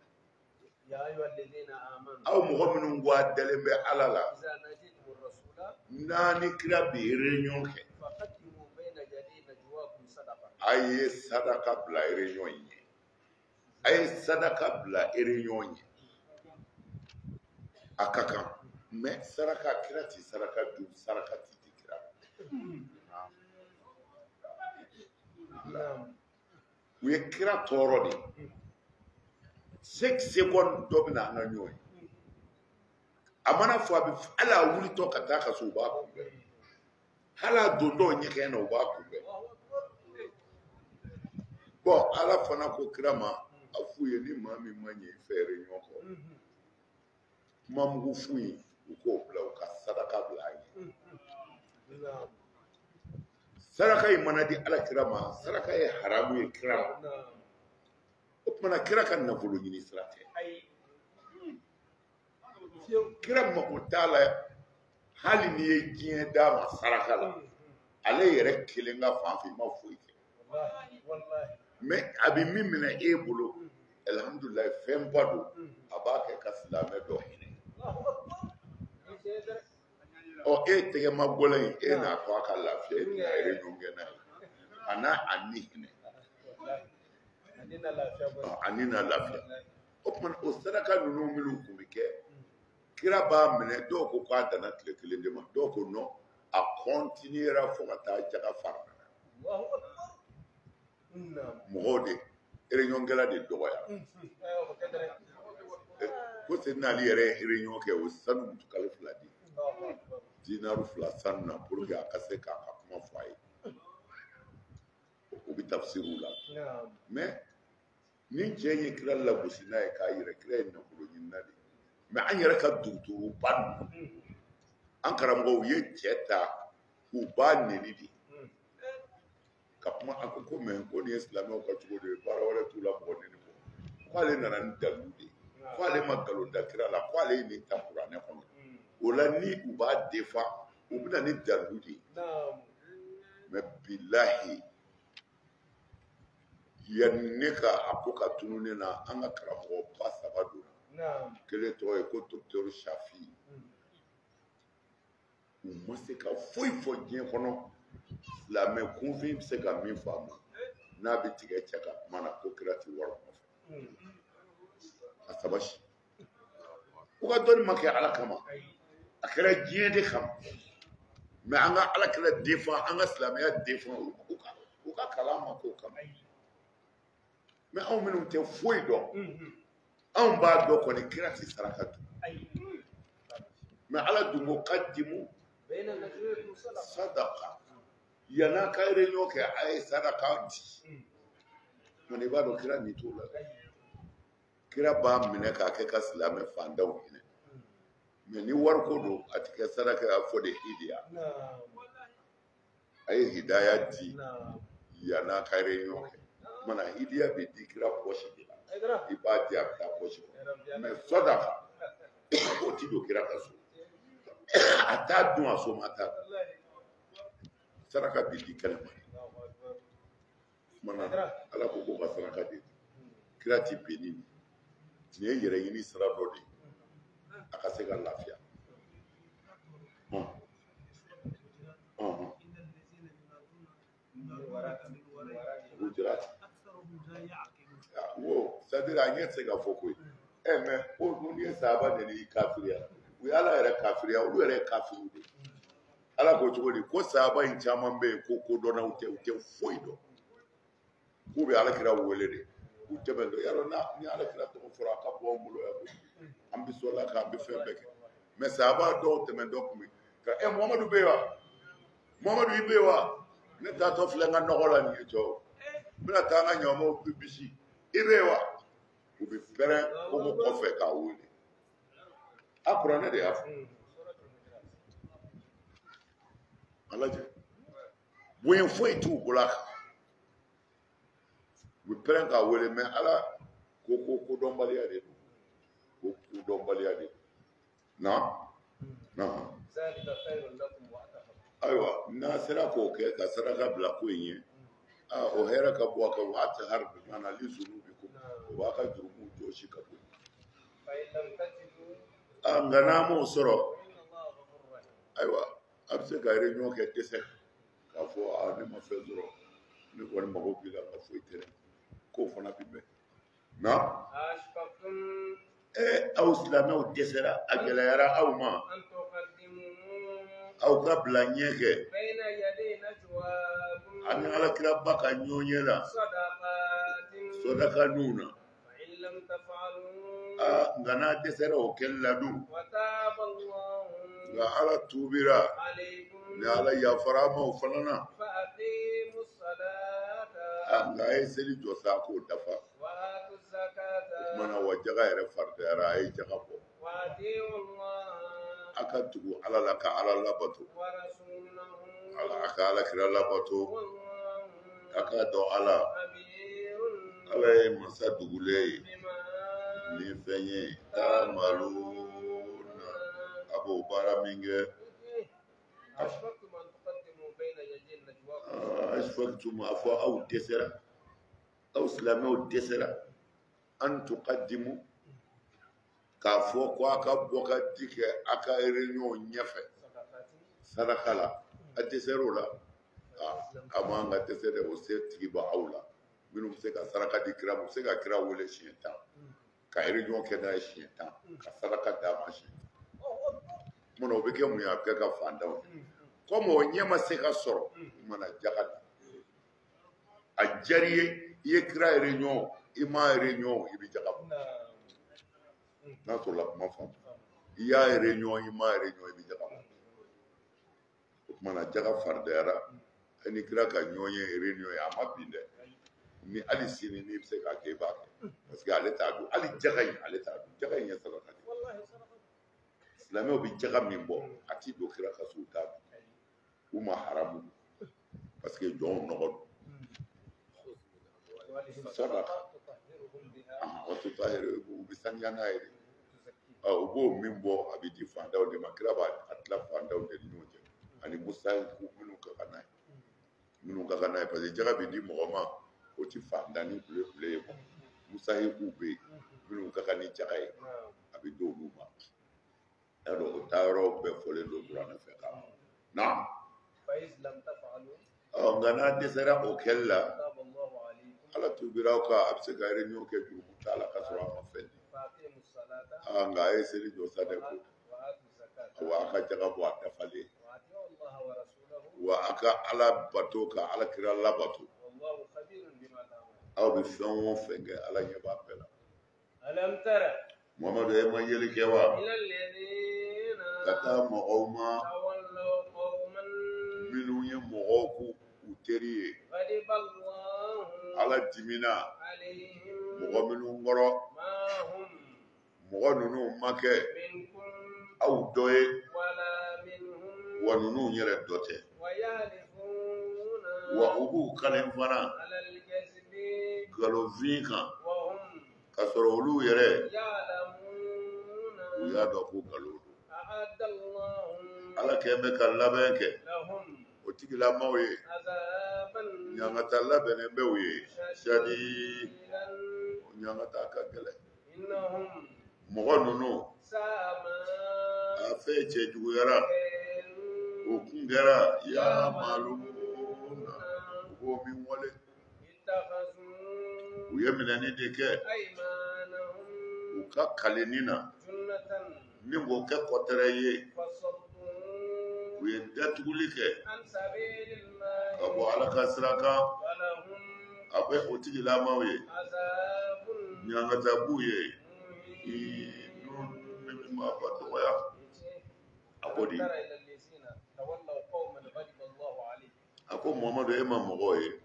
aw mɔgɔ minnu ko a dalen bɛ ala la n'a ni kira bɛ réunion kɛ a ye sadaka bila réunion in ye a ye sadaka bila réunion ye a ka kan mɛ saraka kira ti saraka dun saraka ti di kira u ye kira tɔɔrɔ de cinq secondes dɔ bɛna an ka ɲɔgɔn ye a mana fɔ a bɛ hali a wulitɔ ka taa ka so u b'a kunbɛn hali a dondɔ ɲɛgɛn na u b'a kunbɛn bɔn ala fana ko kira ma a f'u ye ni maa min ma ɲɛ i fɛ réunion kɔ kuma mugu f'u ye u k'o bila u ka sadaka bila an ye saraka in mana di ala kira ma saraka ye haramu ye kira ma o tumana kira ka nafolo ɲini sira tɛ kira mako t'a la hali n'i ye diɲɛ d'a ma saraka la ale yɛrɛ kelen ka fan fɛ i ma foyi kɛ mɛ a bɛ min minɛ e bolo alihamudulilayi fɛnba don a b'a kɛ ka silamɛ dɔ hinɛ ɔ e tɛgɛ ma gɔlɔ in e n'a to a ka lafiya e tɛna réunion kɛ n'a ye a n'a a ni hinɛ a ni na lafiya o tumana o saraka ninnu minnu tun bɛ kɛ kira b'a minɛ dɔw ko k'a danna tile kelen de ma dɔw ko non a continuera fo ka taa jaga fara mɔgɔw de réunion kɛla de dɔgɔya ko Seydina Ali yɛrɛ ye réunion kɛ o sanu mutukale fila di dinaru fila sanu na pour que a ka se k'a ka kuma fɔ a ye u bɛ tafsiriw la mais ni cɛ ye kira lagosi n'a ye k'a yɛrɛ kira ye nafolo ɲinina de mɛ an yɛrɛ ka dugutuguba ninnu an karamɔgɔw ye cɛ ta k'u b'a neni de ka kuma a ko ko mɛ ko nin ye silamɛw ka cogo de ye baara wɛrɛ t'u la mɔgɔ neni kɔ k'ale nana ni dalilu de ye k'ale ma nkalon da kira la k'ale ye nin ta kuranɛ kɔnɔ o la ni u b'a defa u bɛna ni dalilu de ye mɛ bilahi yanni ne ka a ko ka tunu ne na an ka karamɔgɔ ba saba don kelen tɔgɔ ye ko docteur Shafi u ma se ka foyi fɔ diɲɛ kɔnɔ silamɛ kunfin bɛ se ka min faamu n'a bɛ tigɛ cɛ ka kuma na ko kira ti wari nɔfɛ a saba si u ka dɔnni ma kɛ ala kama a kɛra diɲɛ de kama mɛ an ka ala kɛra defan an ka silamɛya defan u ka kalan ma k'o kama mɛ anw minnu tɛ foyi dɔn anw b'a dɔn kɔni kira ti saraka dun mɛ ala dun ko kadimu sadaka yan'a ka réunion kɛ a ye sadaka di mɛ i b'a dɔn kira nin t'o la kira b'a minɛ k'a kɛ ka silamɛ fantanw hinɛ mɛ ni wariko don a tɛ kɛ sadaka ye a fɔ de hidiya a ye hidaya di yan'a ka réunion kɛ mana hidiya bɛ di kira pɔsi de la i b'a di a bɛ taa pɔsi kɔnɔ mɛ sadaka o ti don kira ka so a t'a dun a so ma t'a dun saraka bɛ di kɛnɛma mana ala ko k'o ka saraka de kira ti bɛnni nin ye yɛrɛ ɲini sira dɔ de a ka se ka lafiya wo c'est-à-dire a ɲɛ tɛ se ka fɔ koyi ɛ mɛ o n'i ye sahaba neni kafiriya u ye ala yɛrɛ kafiriya olu yɛrɛ ye kafiriw de ala ko cogo di ko sahaba in caman bɛ yen ko kodɔnnaw tɛ u tɛ foyi dɔn k'u bɛ alakira wele de u tɛmɛ dɔn yarɔ na ni alakira tɔgɔ fɔra a ka bɔ an bolo yan an bɛ sɔrɔ la k'an bɛ fɛn bɛɛ kɛ mɛ sahaba dɔw tɛmɛ dɔ kun bɛ ka ɛ muhamadu bɛ yen wa muhamadu i bɛ yen wa ne taatɔ filɛ n ka nɔgɔ la nin ye cɛw n bɛna taa an ka ɲaamaw bisi i bɛ yen wa u bɛ pɛrɛn kogo kɔfɛ k'a wele a kuranɛ de y'a fɔ ala jɛ bonya foyi t'u bolo a kan u bɛ pɛrɛn k'a wele mɛ ala ko ko kodɔnbaliya de don ko kodɔnbaliya de don na نعم ذلك خير لكم وأطهر. أيوة ناصرة كوكي كسرة قبل كويني آه وهيرا كبوكا وأطهر بمعنى لذنوبكم وواقع جرمو جوشي كبوي. فإن لم تجدوا أنغنامو سرو فإن الله غفور رحيم. أيوة أبسك غير نوكي تسك كفو آني ما فزرو نقول مغوبي لا كفو يتري كوفنا بيبي. نعم. أشفقتم إيه أو سلامة ودسرة أجل يرى أو ما أن تقدموا أو قبل نيك بين يدي نجواكم أنا على كلابك أنيونيلا صدقات صدقة نونا فإن لم تفعلوا آه غنا دسرة وكلا دو وتاب الله على توبرا عليكم على يفرام وفلنا فأقيموا الصلاة أنا يسلي جوساكو دفا وآتوا الزكاة من وجهه رفرد رأي جابو وأطيعوا الله أكتبوا على لك على لبتو ورسوله على أكالك لبتو والله أكادو على خبير على مسدولي بما نفني تعملون أبو بارامينغ أشفقتم أن تقدموا بين يدي نجواكم أشفقتم أفوا أو تسرة أو سلامة أو تسرة أن تقدموا كافو كواكا بوكا تيكي أكا إرينيو نيفة صدقالا أتسرولا أما أنغا تسرة وسير تيبا أولا منو مسيكا صدقا دي كرا مسيكا كرا ولي شيطان كإرينيو كدا شيطان كصدقا داما شيطان منو بكي ميا بكا فانداو كومو نيما سيكا سورو منا جاكا أجاريه يكرا إرينيو إما إرينيو يبي جاكا n'a sɔrɔ la kuma faamu i y'a yɛrɛ ɲɔgɔn i m'a yɛrɛ ɲɔgɔn i bɛ jaga ma o tuma na jaga faridayara e ni kira ka ɲɔgɔn ye yɛrɛ ɲɔgɔn ye a ma bin dɛ ni hali sini n'i bɛ se k'a kɛ i b'a kɛ parce que ale t'a dun hali jaga in ale t'a dun jaga in ye saraka de ye silamɛw bɛ jaga min bɔ a t'i don kira ka so u t'a dun u ma haramu parce que jɔnw nɔgɔ don saraka o tɛ taa yɛrɛ u bɛ saniya n'a ye de. U b'o min bɔ a bɛ di fandaw de ma kira b'a tila fandaw de ni ɲɔgɔn cɛ ani musa minnu ka kan n'a ye minnu ka kan n'a ye parce que jaga bɛ di mɔgɔ ma o tɛ fanda ni kule kule ye musa ye k'u bɛ yen minnu ka kan ni jaga ye a bɛ d'olu ma y'a dɔn o taayɔrɔ bɛɛ fɔlen don kuranɛ fɛ kan na nka n'a dɛsɛra o kɛli la ala tubiraw ka a bɛ se ka réunion kɛ jurumu t'a la ka sɔrɔ a ma fɛn di. Nka a ye seli jɔ sa dɛ ko wa a ka jaga bɔ a dafalen wa a ka ala bato ka ala kira labato aw bɛ fɛn o fɛn kɛ ala ɲɛ b'a bɛɛ la. Mamadu e ma yeli kɛ wa ka taa mɔgɔw ma minnu ye mɔgɔw k'u u teri ye ala dimina mɔgɔ minnu kɔrɔ mɔgɔ ninnu ma kɛ aw dɔ ye wa ninnu yɛrɛ dɔ tɛ wa u b'u kalen fana nkalonfin kan ka sɔrɔ olu yɛrɛ u y'a dɔn ko nkalon don ala kɛn bɛ ka labɛn kɛ o tigilamaw ye ɲangata labɛnnen bɛ u ye sadi ɲangata ka gɛlɛn mɔgɔ ninnu a fɛn cɛ juguyara o kun kɛra ya maalu u b'o min wale u ye minɛni de kɛ u ka kalenni na ni k'o kɛ kɔtɛrɛ ye u ye datuguli kɛ ka bɔ ala ka sira kan a bɛ o tigilamaw ye ɲangata b'u ye ma ba dɔgɔya a ko di a ko Muhamadu e ma mɔgɔ ye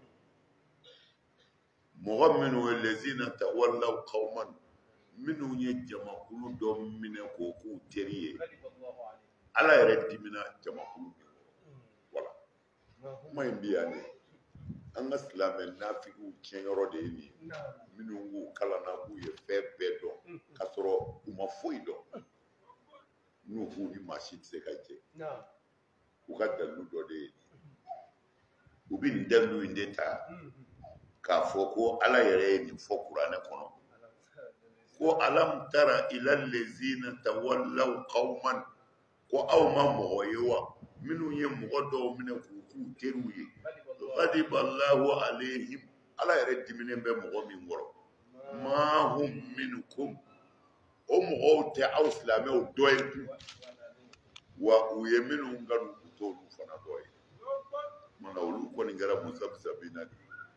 mɔgɔ minnu ye lezina tawallaw qawman minnu ye jamakulu dɔ minɛ k'o k'u teri ye ala yɛrɛ dimina jamakulu de wala kuma in bi yan de an ka silamɛ nafigiw tiɲɛyɔrɔ de ye nin ye minnu k'u kalanna k'u ye fɛn bɛɛ dɔn ka sɔrɔ u ma foyi dɔn n'u k'u ni maa si tɛ se ka نعم وقدر دودي وبين دلو إندتا كافوكو على يرين فوكرانا كونو ko alam tara ila allazina tawallaw qauman ko aw ma moyewa minu ye mogodo mine ku ku teruye ghadiba Allahu alaihim ala yare dimine be mogo min woro ma hum minkum o mogo te aw islame o doy wa uye minu ngadu to lu fana doy mana ulu ko ni ngara musabsabina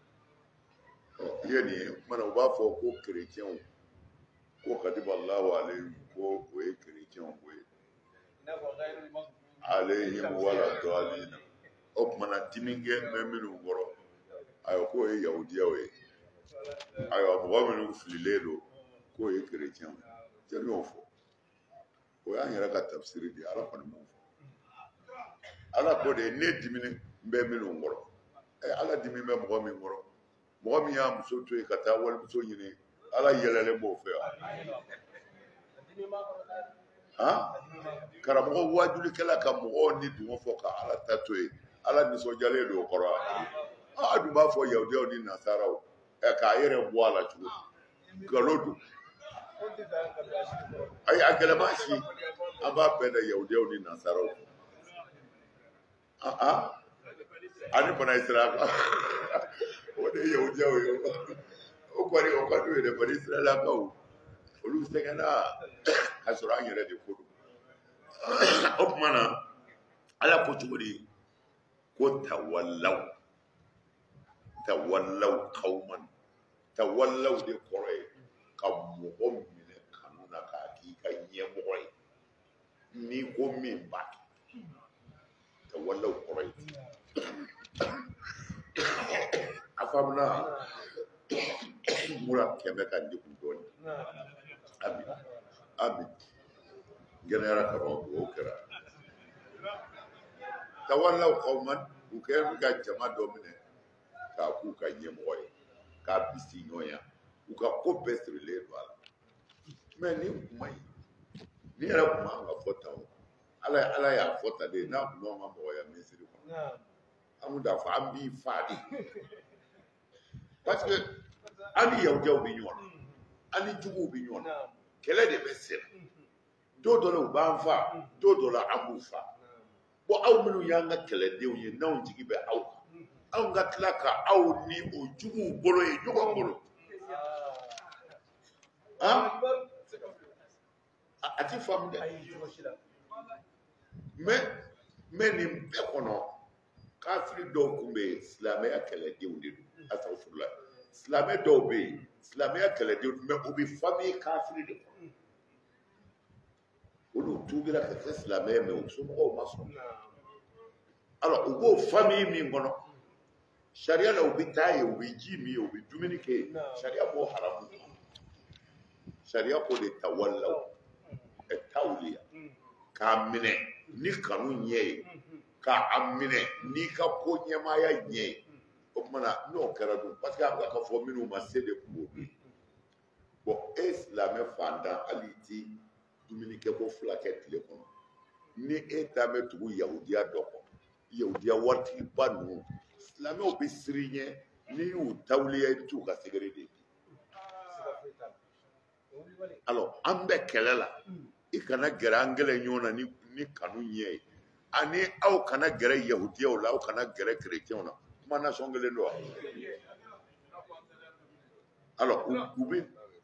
yeni mana ba fo ko chrétien ko kadiba Allahu alayhim ko ko e chrétien ko alayhim wala dalin o mana timinge meminu ngoro ayo ko e yahudiya we ayo mo menu fililelo ko e chrétien jeri ofo o ya nyara ka tafsiri di ala kon mo ala ko de ne dimine meminu ngoro e ala dimine mo mi ngoro mo mi ya muso to e kata wal muso nyine ala yelele bo fe ha karamɔgɔ wajuli kɛla ka mɔgɔw ni dun fɔ ka ala ta to ye ala nisɔndiyalen don o kɔrɔ a dun b'a fɔ yahudiyaw ni nasaraw ɛ k'a yɛrɛ bɔ a la cogo nkalon don ayi a gɛlɛma si an b'a bɛɛ da yahudiyaw ni nasaraw ah ani bana israɛl o de ye yahudiyaw ye o kɔni o ka d'u ye dɛ bani israɛlakaw olu sɛgɛnna ka sɔrɔ an yɛrɛ de ko don o tuma na ala ko cogo di ko tawallaw tawallaw qauman tawallaw de kɔrɔ ye ka mɔgɔ minɛ kanu na k'a k'i ka ɲɛmɔgɔ ye n'i ko min b'a kɛ tawallaw kɔrɔ ye a faamuna mura kɛmɛ ka degun dɔɔnin abi abi gɛlɛyara kaba o kɛra tawallaw qauman u kɛra ka jama dɔ minɛ k'a k'u ka ɲɛmɔgɔ ye k'a bisi ɲɔgɔnya u ka ko bɛɛ sirilen don a la mɛ ni kuma ye ni yɛrɛ kuma an ka fɔ tan o ala ala y'a fɔ tan de n'a kuma ma mɔgɔya misiri kɔnɔ an kun t'a fɔ an b'i fa de parce que an ni yahudiyaw bɛ ɲɔgɔn na an ni juguw bɛ ɲɔgɔn na kɛlɛ de bɛ sen don dɔ la u b'an fa don dɔ la an b'u fa bon aw minnu y'an ka kɛlɛdenw ye n'anw jigi bɛ aw kan anw ka tila ka aw ni o juguw bolo ye ɲɔgɔn bolo ah a ti faamu dɛ mais mais nin bɛɛ kɔnɔ kafiri dɔw tun bɛ yen silamɛya kɛlɛdenw de don asafurula silamɛ dɔw bɛ yen silamɛya kɛlɛdenw mais u bɛ famille kafiri de kɔnɔ olu tubira ka kɛ silamɛya mais u somɔgɔw ma sɔn alors u b'o famille min kɔnɔ sariya la u bɛ taa yen u bɛ ji min u bɛ dumuni kɛ yen sariya b'o haramu sariya ko de tawallaw ɛ tawliya k'a minɛ ni kanu ɲɛ ye k'a minɛ n'i ka ko ɲɛmaaya ɲɛ ye o tumana n'o kɛra dun parce que an bɛ ka fɔ minnu ma se de tun b'o dun bon e silamɛ fantan hali i ti dumuni kɛ ko fila kɛ tile kɔnɔ ni e ta bɛ tugu yahudiya dɔ kɔ yahudiya waritigiba ninnu silamɛw bɛ siri ɲɛ n'i y'u tawliya i bɛ t'u ka segere de alors an bɛ kɛlɛ la i kana gɛrɛ an gɛlɛn ɲɔgɔn na ni ni kanu ɲɛ ye ani aw kana gɛrɛ yahudiyaw la aw kana gɛrɛ kerecɛnw na kuma nasɔn kelen don wa alors u bɛ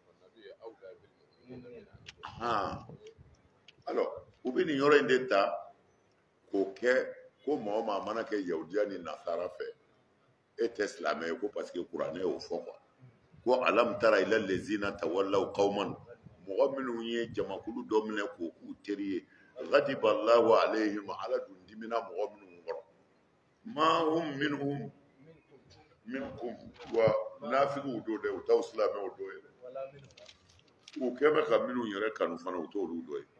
han alors u bɛ nin yɔrɔ in de ta k'o kɛ ko maa o maa mana kɛ yahudiya ni nasara fɛ e tɛ silamɛ ye ko parce que kuranɛ y'o fɔ quoi ko alam tara ila lezina tawallaw qauman mɔgɔ minnu ye jamakulu dɔ minɛ k'o k'u teri ye ghadiba Allahu alayhim ala dun dimina mɔgɔ minnu kɔrɔ ma hum minhum minkum wa nafigiw do dɛ u t'aw silamɛw dɔ ye u kɛ bɛ ka minnu yɛrɛ kanu fana u t'olu dɔ ye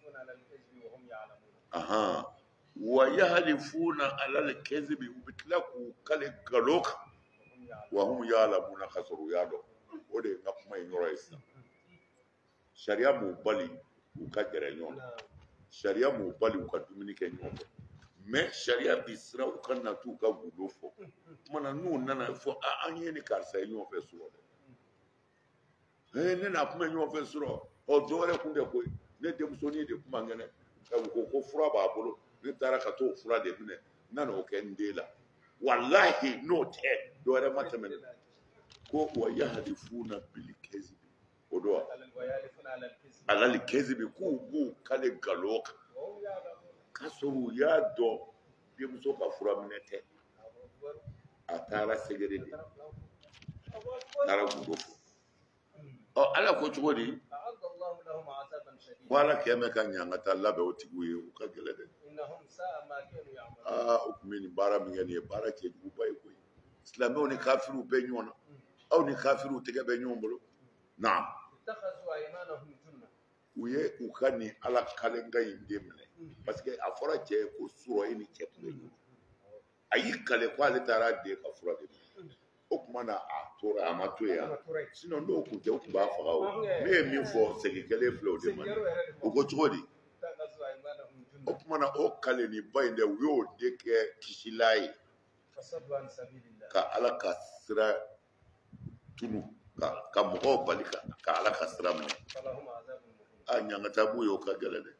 ahan wa yahlifuna ala al-kadhibi u bɛ tila k'u kale nkalon kan wa hum ya'lamuna ka sɔrɔ u y'a dɔn o de ye n ka kuma in yɔrɔ ye sisan sariya m'u bali u ka gɛrɛ ɲɔgɔn na sariya m'u bali u ka dumuni kɛ ɲɔgɔn fɛ mais sariya bi siran u ka na t'u ka gundo fɔ kumana n'u nana fɔ an ye ni karisa ye ɲɔgɔn fɛ surɔ dɛ ne n'a kuma ɲɔgɔn fɛ surɔ ɔ dɔwɛrɛ kun tɛ koyi ne denmusonin de kuma kɛnɛ u ko ko fura b'a bolo ne taara ka t'o fura de minɛ n nana o kɛ n den la walahi n'o tɛ dɔwɛrɛ ma tɛmɛ ne ko wa yahlifuna bil kazibi o don wa alal kazibi k'u b'u kale nkalon kan k'a sɔrɔ u y'a dɔn denmuso ka fura minɛ tɛ a taara segere de a taara gundo fɔ ɔ ala ko cogo di ko ala kɛmɛ ka ɲa an ka taa labɛn o tigiw ye u ka gɛlɛ dɛ aa o tun bɛ nin baara min kɛ nin ye baara cɛjuguba ye koyi silamɛw ni kafiriw bɛ ɲɔgɔn na aw ni kafiriw tɛgɛ bɛ ɲɔgɔn bolo naam u ye u ka nin ala kalenkan in den minɛ parce que a fɔra cɛ ye ko surɔ e ni cɛ tun bɛ ɲɔgɔn a y'i kale ko ale taara den ka fura de minɛ o tuma na a tora a ma to yen sinon n'o kun tɛ o tun b'a faga o ne ye min fɔ segin kelen filɛ o de ma o ko cogo di o tuma na o kale nin ba in dɛ u y'o de kɛ kisila ye ka ala ka sira tunu ka ka mɔgɔw bali ka ka ala ka sira minɛ a ɲangata b'u ye o ka gɛlɛ dɛ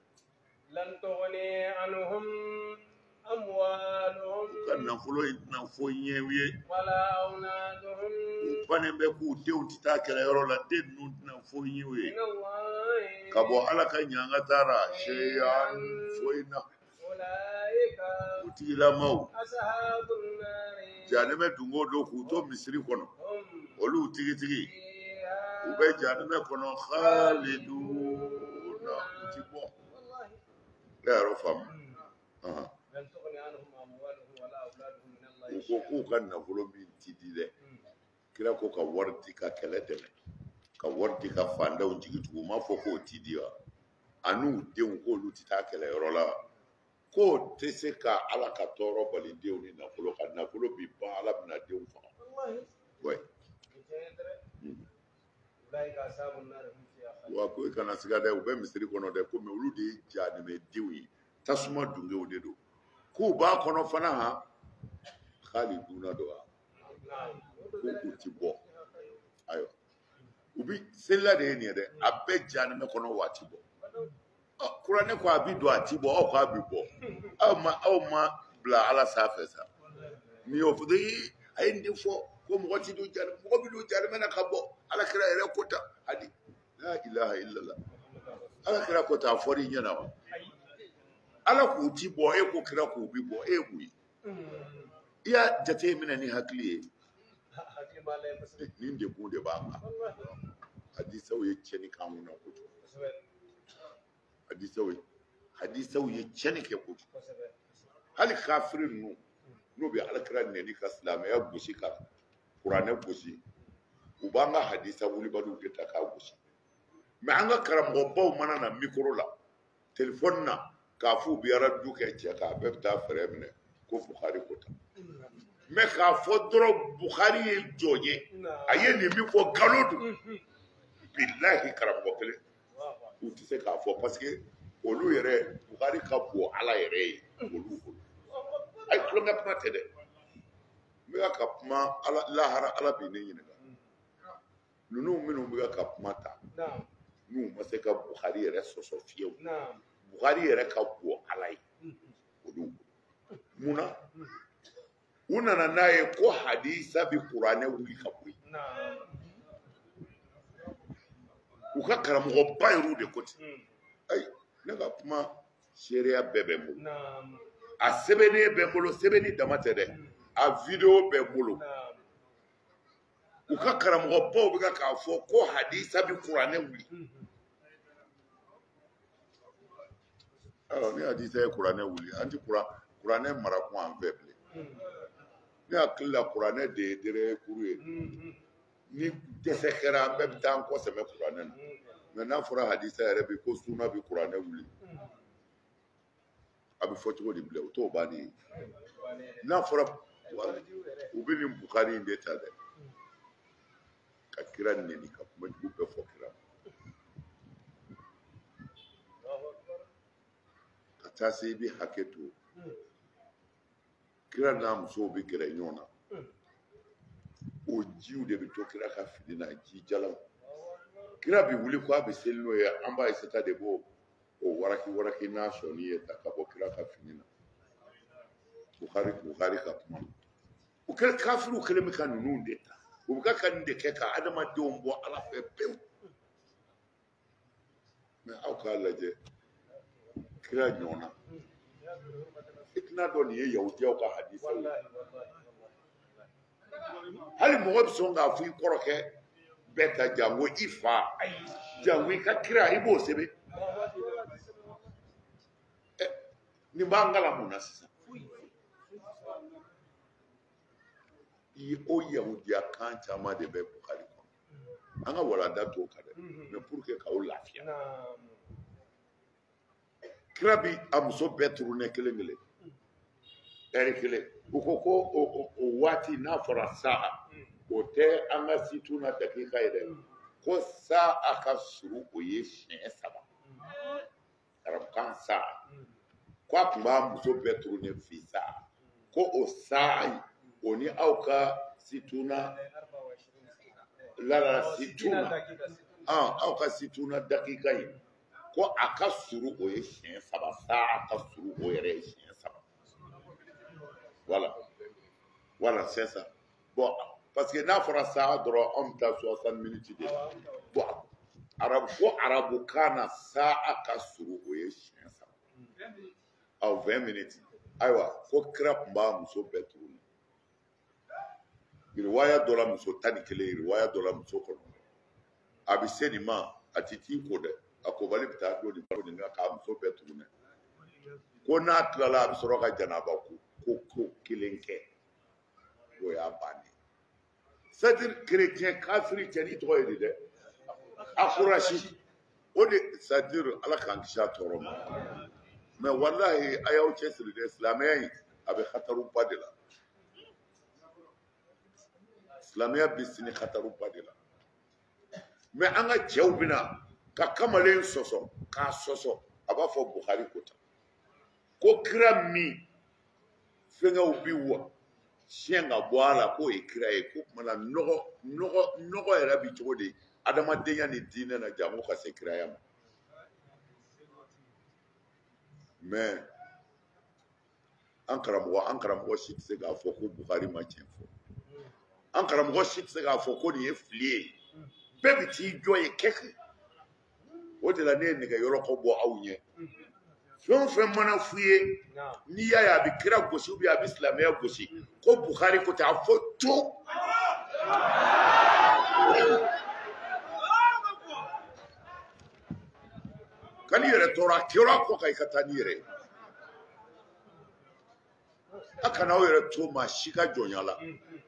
u ka nafolo in tɛna fɔ ɲɛ u ye u bannen bɛ k'u denw tɛ taa kɛlɛyɔrɔ la den ninnu tɛna fɔ ɲɛ u ye ka bɔ ala ka ɲangata ra seyan foyi na o tigilamaw jahanɛmɛ dungo don k'u to misiri kɔnɔ olu tigitigi u bɛ jahanɛmɛ kɔnɔ khaliduna u ti bɔ ne yɛrɛ faamu u ko k'u ka nafolo min ti di dɛ kira ko ka wari di ka kɛlɛ dɛmɛ ka wari di ka fandaw jigi tugu u m'a fɔ k'o ti di wa a n'u denw k'olu ti taa kɛlɛyɔrɔ la k'o tɛ se ka ala ka tɔɔrɔ bali denw ni nafolo ka nafolo bi ban ala bɛna denw faga ouais wa ko i kana siga dɛ u bɛ misiri kɔnɔ dɛ komi olu de ye jahanɛmɛdenw ye tasuma dunkew de don k'u b'a kɔnɔ fana han khaliduna don wa ko u ti bɔ ayiwa u bi selila de ye nin ye dɛ a bɛɛ jahanɛmɛ kɔnɔ wa a ti bɔ kuranɛ ko a bi don a ti bɔ aw ko a bi bɔ aw ma aw ma bila ala sanfɛ sa n'i y'o fɔ ee a ye nin fɔ ko mɔgɔ ti don jahanɛmɛ mɔgɔ bi don jahanɛmɛ na ka bɔ ala kira yɛrɛ ko tan hadi la ilaha illallah ala kira ko tan a fɔra i ɲɛna wa ala k'u ti bɔ e ko kira k'u bi bɔ e mun ye i y'a jate minɛ ni hakili ye nin dekun de b'an kan hadisaw ye tiɲɛni k'an kunna kojugu hadisaw ye hadisaw ye tiɲɛni kɛ kojugu hali kafiri ninnu n'u bɛ alakira nɛni ka silamɛya gosi ka kuranɛ gosi u b'an ka hadisa wulibaliw de ta k'a gosi mɛ an ka karamɔgɔbaw mana na mikoro la telefɔni na k'a fɔ u bɛ araju kɛ cɛ k'a bɛɛ bɛ taa fɛɛrɛ minɛ ko Buhari ko tan mɛ k'a fɔ dɔrɔn Buhari ye jɔn ye a ye nin min fɔ nkalon don bilahi karamɔgɔ kelen u tɛ se k'a fɔ parce que olu yɛrɛ Buhari ka bon ala yɛrɛ ye olu bolo ayi tulonkɛ kuma tɛ dɛ n bɛ ka kuma ala lahara ala bi ne ɲininka ninnu minnu bɛ ka kuma ta n'u ma se ka Buhari yɛrɛ sɔsɔ fiyewu Buhari yɛrɛ ka bon ala ye olu bolo munna u nana n'a ye ko hadisa bi kuranɛ wuli ka bɔ yen u ka karamɔgɔba yɛrɛw de ko ten ayi ne ka kuma seereya bɛɛ bɛ n bolo a sɛbɛnnen bɛ n bolo sɛbɛnni dama tɛ dɛ a video bɛ n bolo u ka karamɔgɔbaw bɛ ka k'a fɔ ko hadisa bi kuranɛ wuli alors ni hadisa ye kuranɛ wuli an ti kuranɛ mara kun an fɛ bilen ne hakili la kuranɛ de ye dɛrɛ kuru ye ni dɛsɛ kɛra an bɛɛ bɛ taa an kɔsɛmɛ kuranɛ na mɛ n'a fɔra hadisa yɛrɛ bi ko suna bi kuranɛ wuli a bɛ fɔ cogo di bilen o t'o bannen ye n'a fɔra u bɛ nin Buhari in de ta dɛ ka kira nɛni ka kumajugu bɛɛ fɔ kira taa se i bɛ hakɛ to kira n'a musow bɛ gɛrɛ ɲɔgɔn na o jiw de bɛ to kira ka fini na ji jalan kira bɛ wuli ko a bɛ seli n'o ye an b'a ye sata de b'o o waraki waraki n'a sɔnni ye ta ka bɔ kira ka fini na Buhari Buhari ka kuma o kɛlen kafiriw kɛlen bɛ ka ninnu de ta u bɛ ka nin de kɛ ka adamadenw bɔ ala fɛ pewu mɛ aw k'a lajɛ kira ɲɔgɔnna i tɛna dɔn nin ye yahudiyaw ka hadisaw ye hali mɔgɔ bɛ sɔn k'a fɔ i kɔrɔkɛ bɛɛ ta jango i fa jango i ka kira i b'o sɛbɛn nin b'an kala mun na sisan i o yahudiya kan caman de bɛ Bukari kɔnɔ an ka walanda t'o kan dɛ mɛ pour que k'aw lafiya kira bi a muso bɛɛ turunen kelen kelen ɛri kelen u ko ko o waati n'a fɔra sa'a o tɛ an ka situ na dakika ye dɛ ko sa'a ka surun o ye siɲɛ saba arabukan sa'a ko a tun b'a muso bɛɛ turunen fi sa'a ko o sa'a o ni aw ka situna lara situna aw ka situna dakika ye ko a ka surun o ye siɲɛ saba sa'a ka surun o yɛrɛ ye siɲɛ saba voilà voilà c'est ça bon parce que n'a fɔra sa'a dɔrɔn anw bɛ taa soixante minutes de bon arabu ko arabukan na sa'a ka surun o ye siɲɛ saba aw vingt minutes ayiwa ko kira tun b'a muso bɛɛ turu riwaya dɔ la muso tan ni kelen riwaya dɔ la muso kɔnɔ a bɛ se nin ma a tɛ t'i ko dɛ a kobali bɛ taa don nin baro nin kan k'a muso bɛɛ turu dɛ ko n'a tilala a bɛ sɔrɔ ka janaba ko ko ko kelen kɛ o y'a bannen c'est à dire chrétien kafiri cɛ ni tɔgɔ ye de dɛ akurasi o de c'est à dire ala k'an kisi a tɔɔrɔ ma mɛ walahi a y'aw cɛsiri dɛ silamɛya in a bɛ hataruba de la. Silamɛya bɛ sini hataruba de la mɛ an ka cɛw bɛna ka kamalen sɔsɔ k'a sɔsɔ a b'a fɔ Buhari ko tan ko kira min fɛnkɛw bi wa siɲɛ ka bɔ a la k'o ye kira ye ko kumana nɔgɔ nɔgɔ nɔgɔ yɛrɛ bi cogo di adamadenya ni diinɛ na jango ka se kiraya ma mɛ an karamɔgɔ an karamɔgɔ si tɛ se k'a fɔ ko Buhari ma tiɲɛ fɔ an karamɔgɔ si tɛ se k'a fɔ ko nin ye fili ye bɛɛ bɛ t'i jɔ ye kɛkɛ o de la ne ye nɛgɛyɔrɔ ko bɔ aw ɲɛ fɛn o fɛn mana f'u ye n'i y'a ye a bɛ kira gosi ou bien a bɛ silamɛya gosi ko Buhari ko ten a fɔ to ka n'i yɛrɛ tɔɔrɔ a kɛra a kɔ kan i ka taa n'i yɛrɛ ye a kana aw yɛrɛ to maa si ka jɔnya la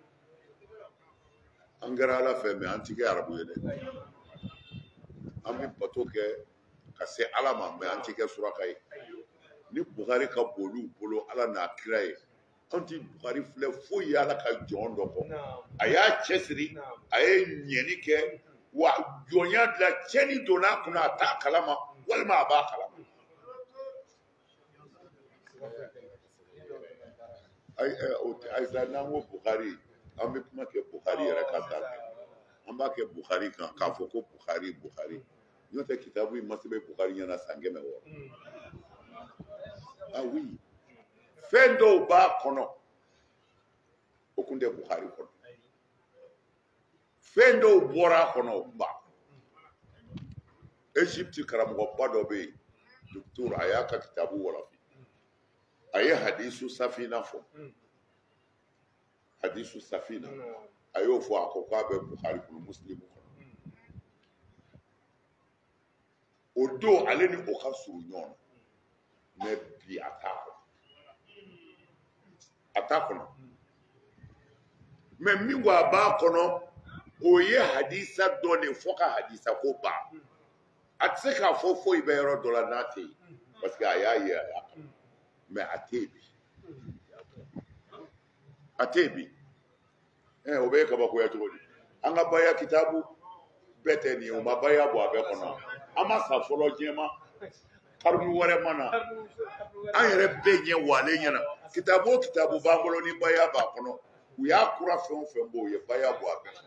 an kɛra ala fɛ mɛ an ti kɛ arabu ye dɛ an bɛ bato kɛ ka se ala ma mɛ an ti kɛ suraka ye ni Buhari ka boliw bolo ala n'a kira ye an ti Buhari filɛ foyi ye ala ka jɔn dɔ kɔ a y'a cɛsiri a ye ɲɛni kɛ wa jɔnya dilan cɛni donna a kunna a t'a kalama walima a b'a kalama ayi n'an ko Buhari an bɛ kuma kɛ Buhari yɛrɛ ka taa kɛ an b'a kɛ Buhari kan k'a fɔ ko Buhari Buhari n'o tɛ kitabu in ma sɛbɛn Buhari ɲɛna san kɛmɛ wɔɔrɔ ah oui fɛn dɔw b'a kɔnɔ o kun tɛ Buhari kɔnɔ fɛn dɔw bɔra a kɔnɔ o ba Egypte karamɔgɔba dɔ bɛ yen docteur a y'a ka kitabu wɔlɔfi a ye hadisu safina fɔ hadisu safina a y'o fɔ a ko k'a bɛ Buhari kɔnɔ Muslim kɔnɔ o don ale ni o ka surun ɲɔgɔn na mɛ bi a t'a kɔnɔ a t'a kɔnɔ mɛ min ko a b'a kɔnɔ o ye hadisa dɔ de fɔ ka hadisa ko ban a tɛ se k'a fɔ foyi bɛ yɔrɔ dɔ la n'a tɛ yen parce que a y'a ye a y'a kɔnɔ mɛ a tɛ yen bi a tɛ yen bi ɛ o bɛ ye kabakoya cogo di an ka baya kitabu bɛɛ tɛ nin ye o ma baya bɔ a bɛɛ kɔnɔ an ma sa fɔlɔ diɲɛ ma karmi wɛrɛ mana an yɛrɛ bɛɛ ɲɛ walen ɲɛna kitabu o kitabu b'an bolo ni baya b'a kɔnɔ u y'a kura fɛn o fɛn bɔ u ye baya bɔ a bɛɛ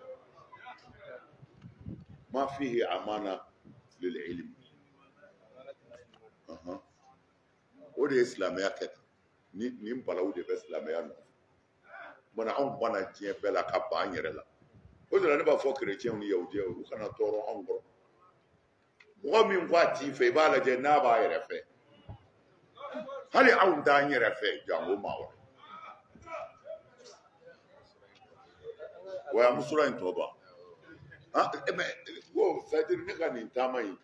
ma fihi amana lil ilm o de ye silamɛya kɛ ni nin balawu de bɛ silamɛya nɔ mana anw banna diɲɛ bɛɛ la ka ban an yɛrɛ la o de la ne b'a fɔ kerecɛnw ni yahudiyaw olu kana tɔɔrɔ anw kɔrɔ mɔgɔ min ko a t'i fɛ i b'a lajɛ n'a b'a yɛrɛ fɛ hali anw t'an yɛrɛ fɛ jango maa wɛrɛ wa an bɛ sura in tɔ ban mɛ ko c'est-à-dire ne ka nin taama in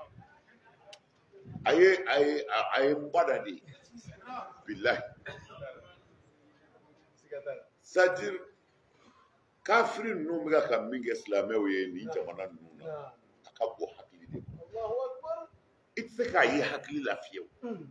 a ye a ye a ye n bada de bilahi c'est-à-dire kafiri ninnu bɛ ka min kɛ silamɛw ye nin jamana ninnu na a ka bɔ hakili de ma i tɛ se k'a ye hakili la fiyewu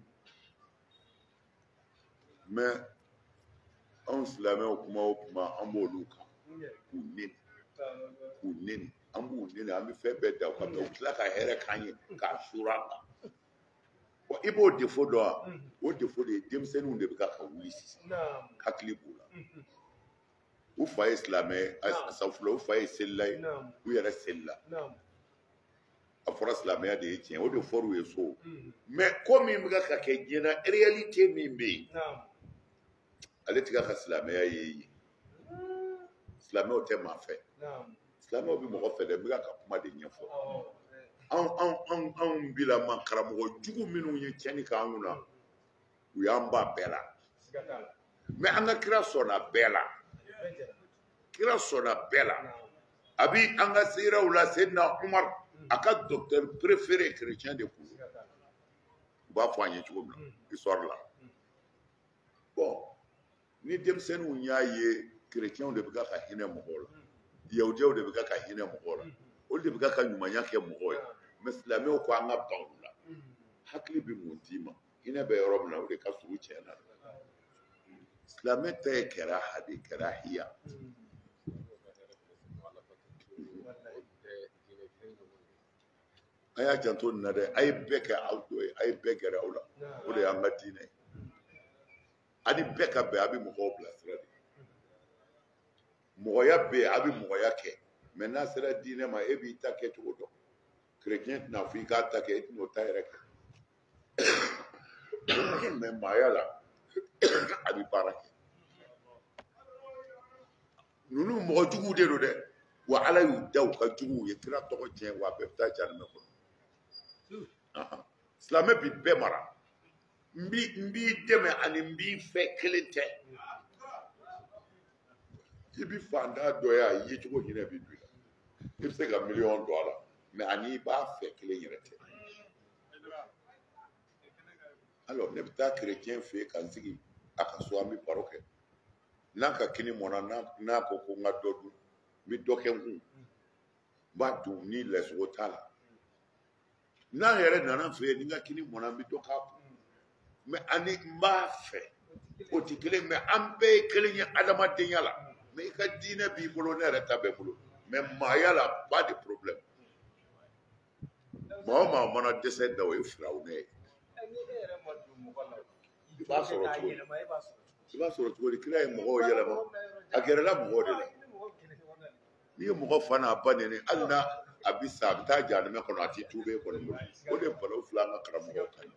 mɛ anw silamɛw kuma o kuma an b'olu kan k'u neni k'u neni an b'u neni an bɛ fɛn bɛɛ da u kan mɛ u tila ka hɛrɛ k'an ye k'a sura an kan wa i b'o defo dɔn wa o defo de ye denmisɛnninw de bɛ ka ka wuli sisan hakili b'u la u fa ye silamɛ ye asafula u fa ye selila ye u yɛrɛ selila a fɔra silamɛya de ye tiɲɛ o de fɔr'u ye so mɛ ko min bɛ ka kɛ diɲɛ na réalité min bɛ yen ale tɛ ka silamɛya ye yen silamɛw tɛ maa fɛ silamɛw bɛ mɔgɔ fɛ dɛ n bɛ ka kuma de ɲɛfɔ anw anw anw anw bila ma karamɔgɔ jugu minnu ye tiɲɛni k'an kunna u y'an ba bɛɛ la mɛ an ka kira sɔnna bɛɛ la kira sɔnna bɛɛ la a bi an ka seeraw la Seydina Umar a ka docteur préféré chrétien de kun u b'a fɔ an ye cogo min na histoire la bon ni denmisɛnninw y'a ye chrétienw de bɛ ka hinɛ mɔgɔw la yahudiyaw de bɛ ka hinɛ mɔgɔw la olu de bɛ ka ɲumanya kɛ mɔgɔw ye mɛ silamɛw ko an ka ban u la hakili bɛ mun d'i ma hinɛ bɛ yɔrɔ min na o de ka surun tiɲɛ na silamɛ ta ye kɛra hadi kɛra hiya a y'a janto nin na dɛ a ye bɛɛ kɛ aw dɔ ye a ye bɛɛ gɛrɛ aw la o de y'an ka diinɛ ye a ni bɛɛ ka bɛn a bɛ mɔgɔw bilasira de mɔgɔya bɛ yen a bɛ mɔgɔya kɛ mɛ n'a sera diinɛ ma e b'i ta kɛ cogo dɔn kerecɛn tɛna fɔ i k'a ta kɛ e tɛna o ta yɛrɛ kɛ mɛ maaya la a bɛ baara kɛ ninnu mɔgɔ juguw de don dɛ wa ala y'u da u ka juguw ye kira tɔgɔ tiɲɛ wa a bɛɛ bɛ taa jahanama kɔnɔ silamɛ bi bɛɛ mara n b'i n b'i dɛmɛ ani n b'i fɛ kelen tɛ i bɛ fantan dɔ ye a ye cogo hinɛ bɛ don i la i bɛ se ka miliyɔn don a la mɛ ani i b'a fɛ kelen yɛrɛ tɛ alors ne bɛ taa kerecɛn fɛ yen ka n sigi a ka so an bɛ baro kɛ n'a ka kini mɔna n'a ko ko n ka dɔ dun n bɛ dɔ kɛ n kun n b'a dun ni lɛsogo t'a la n'a yɛrɛ nana fɛ yen ni n ka kini mɔna n bɛ dɔ k'a kun mɛ ani n b'a fɛ o tɛ kelen mɛ an bɛɛ ye kelen ye adamadenya la mɛ i ka diinɛ b'i bolo ne yɛrɛ ta bɛ bolo mɛ maaya la pas de problème maa o maa mana dɛsɛ da o ye firawuna ye i b'a sɔrɔ cogo di i b'a sɔrɔ cogo di kira ye mɔgɔw yɛlɛma a gɛrɛla mɔgɔw de la n'i ye mɔgɔ fa n'a ba nɛni hali n'a a bɛ sa a bɛ taa jahanama kɔnɔ a tɛ tuube e kɔni bolo o de ye balawu fila an ka karamɔgɔw kan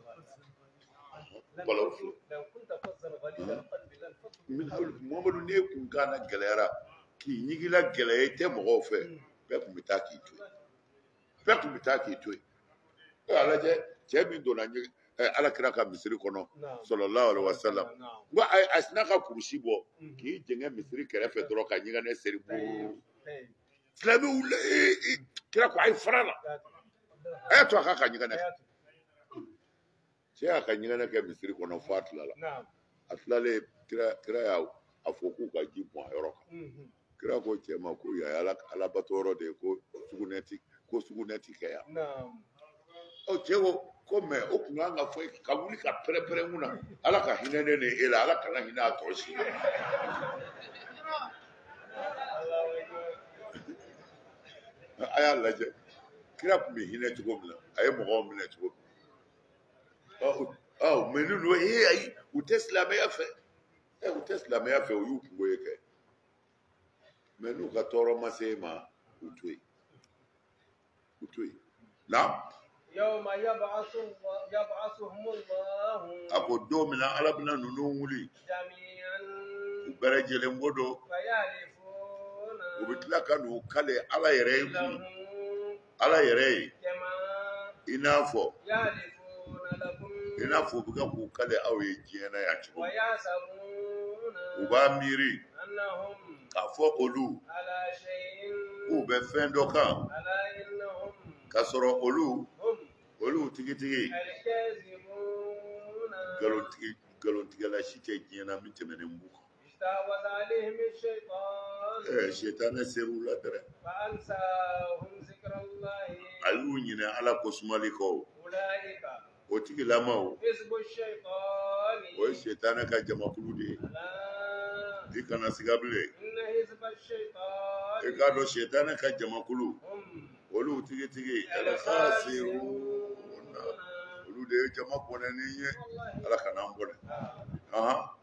balawu fila Muhamadu n'e kun kan na gɛlɛyara k'i ɲigila gɛlɛya i tɛ mɔgɔw fɛ bɛɛ tun bɛ taa k'i to yen bɛɛ tun bɛ taa k'i to yen a lajɛ cɛ min donna ala kira ka misiri kɔnɔ sallallahu alaihi wasallam n ko a sina ka kurusi bɔ k'i jɛngɛ misiri kɛrɛfɛ dɔrɔn ka ɲɛgɛnɛ seri buru silamɛw wulila kira ko a ye fara la a y'a to a k'a ka ɲɛgɛnɛ kɛ cɛ y'a ka ɲɛgɛnɛ kɛ misiri kɔnɔ fo a tilala a tilalen kira kira y'a a fɔ k'u ka ji bɔn a yɔrɔ kan kira ko cɛ ma ko yan ye alabato yɔrɔ de ye ko sugunɛ ti ko sugunɛ ti kɛ yan ɔ cɛ ko ko mɛ o tun kan ka fɔ ka wuli ka pɛrɛn-pɛrɛn mun na ala ka hinɛ ne ni e la ala kana hinɛ a tɔ si a y'a lajɛ kira tun bɛ hinɛ cogo min na a ye mɔgɔw minɛ cogo min aw menu no e ai o tesla me afa e o tesla me afa o yu kungo yake menu ka toro masema utwe utwe na yawma yab'athu yab'athuhum Allah ako domina alabna nunu wuli jami'an ubarajele ngodo fayalifuna ubitla kanu kale ala yere lahum ala yere kama inafo yalifuna lakum inafo buga ku kale awe jena ya chibo wa yasabuna ubamiri annahum kafo olu ala shay'in ube fendo kan ala innahum kasoro olu hum olu tigi tigi al-kazibuna galon tigi galon tigi la shite jena mitemene mbuko استحوذ عليهم الشيطان eh shaytan seru la dare فأنساهم ذكر الله ayu nyine ala ko sumali ko أولئك o tigi lamaw حزب الشيطان o shaytan ka jama kulude ألا dikana sigable إن حزب الشيطان e ka do shaytan ka jama kulu هم olu tigi tigi ala khasiru olu de jama bonani ala kana mbone aha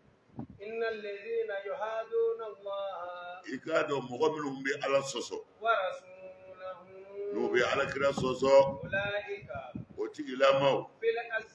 إن الذين يحادون الله ikado mogo minnu bɛ ala sɔsɔ ورسوله n'u bɛ ala kira sɔsɔ أولئك o tigilamaw في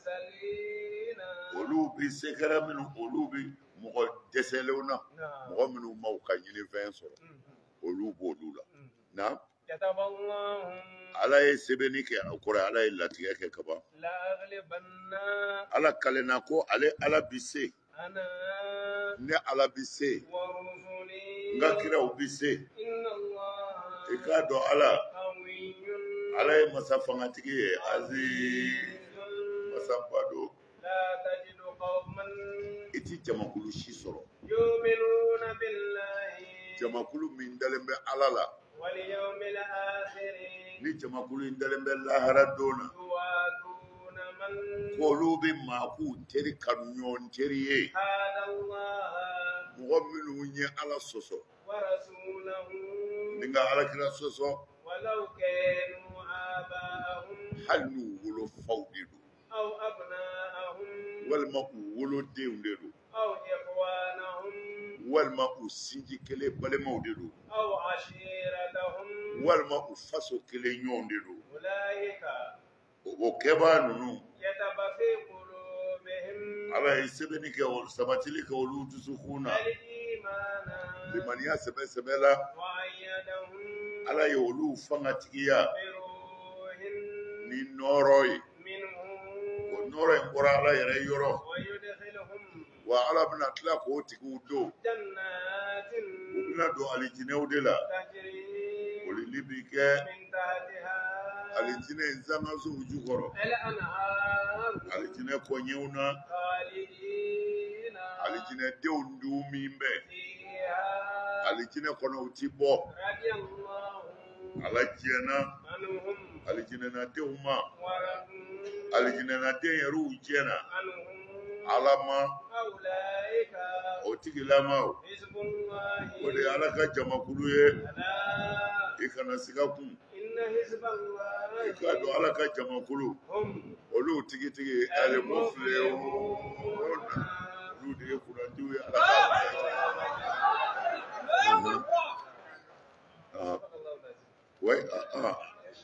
الأذلين olu bɛ sekɛrɛ minnu olu bɛ mɔgɔ dɛsɛlenw na نعم mɔgɔ minnu m'u ka ɲinifɛn sɔrɔ olu b'olu la na كتب الله ala ye sɛbɛnni kɛ o kɔrɔ ala ye latigɛ kɛ kaban لأغلبن ala kalenna ko ale ala bi se أنا ne ala bi se ورسلي n ka kiraw bi se إن الله i k'a dɔn ala قوي ala ye masa fangatigi ye aziz masa ba don لا تجد قوما i ti jamakulu si sɔrɔ يؤمنون بالله jamakulu min dalen bɛ ala la واليوم الآخر ni jamakulu in dalen bɛ lahara don na يوادون من k'olu bɛ maa k'u teri kanu ɲɔgɔn teri ye هذا الله mɔgɔ minnu ye ala sɔsɔ ورسوله ni ka alakira sɔsɔ ولو كانوا آباءهم hali n'u wolofaw de don أو أبناءهم walima u wolodenw de don أو إخوانهم walima u sinji kelen balimaw de don أو عشيرتهم walima u faso kelen ɲɔgɔn de don أولئك o o kɛbaa ninnu كتب في قلوبهم ala ye sɛbɛnni kɛ o sabatili kɛ olu dusukun na الإيمان limaniya sɛbɛ sɛbɛ la وأيدهم ala ye olu fangatigiya بروح ni nɔɔrɔ ye منه o nɔɔrɔ in bɔra ala yɛrɛ yɔrɔ ويدخلهم wa ala bɛna tila k'o tigiw don جنات u bɛna don alijinɛw de la تجري olili bi kɛ من تحتها alijinɛ in sangasow jukɔrɔ الأنهار alijinɛ kɔɲɛw na خالدين alijinɛdenw dun min bɛ فيها alijinɛ kɔnɔ u ti bɔ رضي الله ala jɛna عنهم alijinɛnadenw ma ورضوا alijinɛnaden yɛrɛw jɛna عنهم ala ma أولئك o tigilama حزب الله o de ye ala ka jamakulu ye ألا i kana siga kun إن حزب i الله k'a dɔn ala ka jamakulu هم olu tigitigi alimɔfilew المفلحون olu de ye kurantiw ye ala ka ah ouais ah ah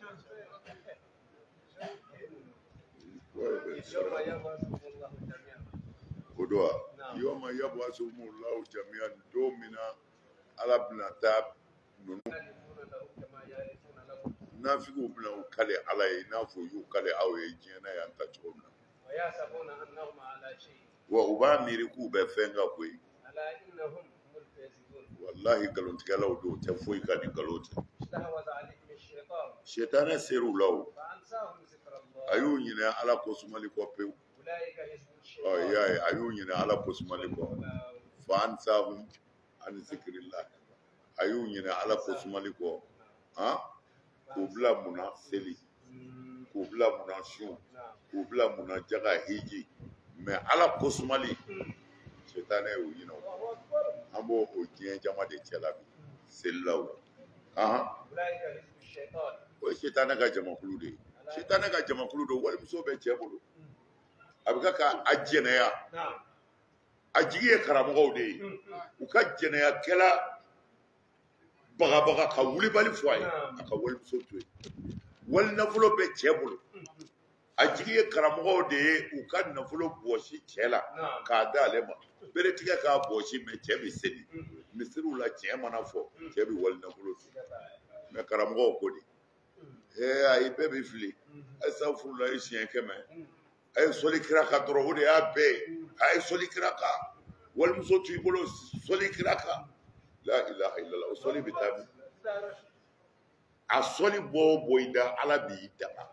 يوم يبعثهم الله جميعا o do wa yawma yab'athuhumullahu jami'an don min na ala bɛna taa ninnu يحلفون له كما يحلفون لكم nafigiw bɛna u kale ala ye i n'a fɔ u y'u kale aw ye diɲɛ na yan ta cogo min na ويحسبون أنهم على شيء wa u b'a miiri k'u bɛ fɛn ka koyi ألا إنهم هم الكاذبون wallahi nkalontigɛlaw don u tɛ foyi ka ni nkalon tɛ استحوذ عليهم الشيطان shetane ser'u la o فأنساهم ذكر a الله y'u ɲinɛ ala ko sumali kɔ pewu أولئك حزب ɔ i الشيطان y'a ye a y'u ɲinɛ ala ko sumali kɔ fa ansahum ani zikirillah a y'u ɲinɛ ala ko sumali kɔ han k'u bila munna seli k'u bila munna sun k'u bila munna jaga hiji mɛ ala ko sumali shetane y'u ɲinɛ o الله أكبر an b'o o diɲɛ jama de cɛla bi selilaw la ahan أولئك حزب الشيطان o ye shetane ka jamakulu de ye shetane ka jamakulu don walimuso bɛ cɛ bolo abika ka ajjenaya ajigiye karamɔgɔw de ye u ka jɛnɛya kɛla bagabaga ka wulibali fɔ a ye a ka walimuso to yen wali nafolo bɛ cɛ bolo a jigi ye karamɔgɔw de ye u ka nafolo bɔsi cɛ la k'a da ale ma beretigɛ k'a bɔsi mɛ cɛ bɛ seli misiriw la tiɲɛ mana fɔ cɛ bɛ wali nafolo to mɛ karamɔgɔw ko di ee ayi bɛɛ bɛ fili a ye san furu la a ye siɲɛ kɛmɛ a ye sɔli kira kan dɔrɔn o de y'a bɛɛ ye a ye sɔli kira kan walimuso t'i bolo sɔli kira kan la ilaha illallah o sɔli bɛ taa min a sɔli bɔ o bɔ i da ala b'i dama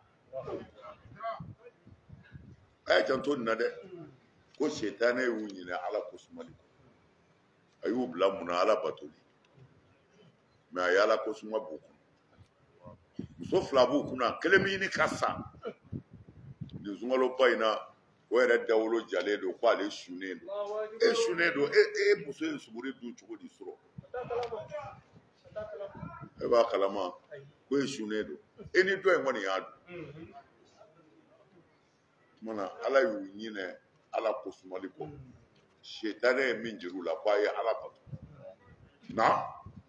a ye janto nin na dɛ ko setanɛ y'u ɲinɛ ala ko sumali a y'u bila munna ala batoli mɛ a ye ala ko suma b'u kun muso fila b'u kunna kelen min ɲini ka sa nin sunkaloba in na o yɛrɛ dawolo jalen don ko ale sunnen don e sunnen don e e muso in suguri dun cogo di sɔrɔ e b'a kalama ko e sunnen don e ni dɔ in kɔni y'a dun mana ala y'u ɲinɛ ala ko sumali kɔ setanɛ ye min jir'u la ko a ye ala bato na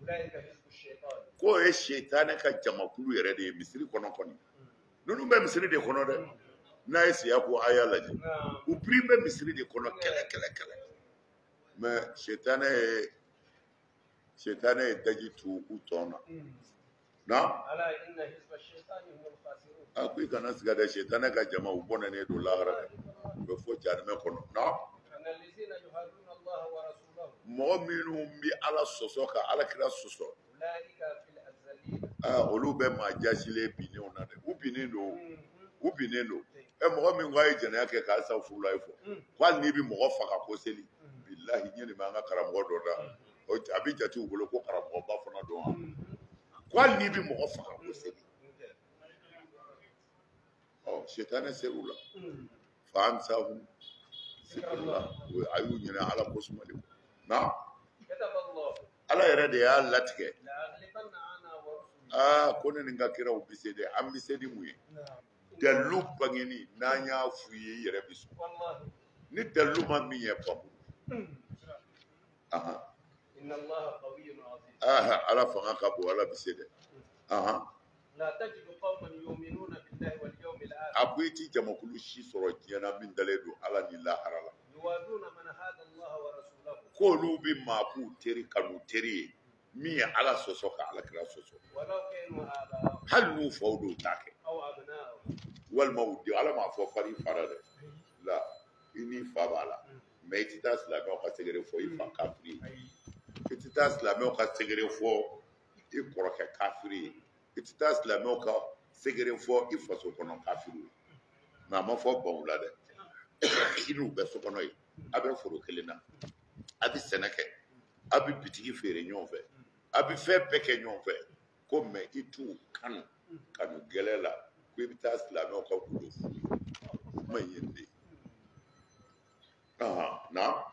ko ye setanɛ ka jamakulu yɛrɛ de ye misiri kɔnɔ kɔni ninnu bɛ misiri de kɔnɔ dɛ n'a ye siya ko a y'a lajɛ u biri bɛ misiri de kɔnɔ kɛlɛ kɛlɛ kɛlɛ mɛ setanɛ ye setanɛ ye daji tu u tɔn na na a ko i kana siga dɛ setanɛ ka jama u bɔnɛnen don lahara dɛ u bɛ fɔ jahanɛmɛ kɔnɔ na mɔgɔ minnu bɛ ala sɔsɔ ka alakira sɔsɔ aa olu bɛ maa jasilen binnenw na dɛ u binnen don u binnen don ɛ mɔgɔ min ko a ye jɛnɛya kɛ k'a san furu la ye fɔ ko hali n'i bɛ mɔgɔ faga ko seli bilahi ɲɛ nin bɛ an ka karamɔgɔ dɔ da a bɛ jate u bolo ko karamɔgɔba fana don ko hali n'i bɛ mɔgɔ faga ko seli ɔ setanɛ ser'u la fa ansahum zikrullah a y'u ɲinɛ ala ko sumali kɔ na ala yɛrɛ de y'a latigɛ aa ko ne ni n ka kiraw bɛ se dɛ an bɛ se ni mun ye dalilu bangeni n'an y'a f'u ye i yɛrɛ bɛ sɔn ni dalilu ma min ye bamu aha ala fanga ka bon ala bɛ se dɛ a ko i ti jamakulu si sɔrɔ diɲɛ na min dalen don ala ni lahara la k'olu bɛ maa k'u teri kanu teri ye min ye ala sɔsɔ ka alakira sɔsɔ hali n'u faw don t'a kɛ walima u den ala m'a fɔ fari fara dɛ la i ni fa b'a la mɛ i tɛ taa silamɛw ka sɛgɛrɛ fɔ i fa kafiri ye i tɛ taa silamɛw ka sɛgɛrɛ fɔ i kɔrɔkɛ kafiri ye i tɛ taa silamɛw ka sɛgɛrɛ fɔ i faso kɔnɔ kafiri ye mɛ a ma fɔ baw la dɛ i n'u bɛ so kɔnɔ ye a bɛ foro kelen na a bɛ sɛnɛ kɛ a bɛ bitigi feere ɲɔgɔn fɛ a bɛ fɛn bɛɛ kɛ ɲɔgɔn fɛ ko mɛ i t'u kanu kanu gɛlɛ la ko i bɛ taa silamɛw ka gundo furu kuma in ye nin de ye na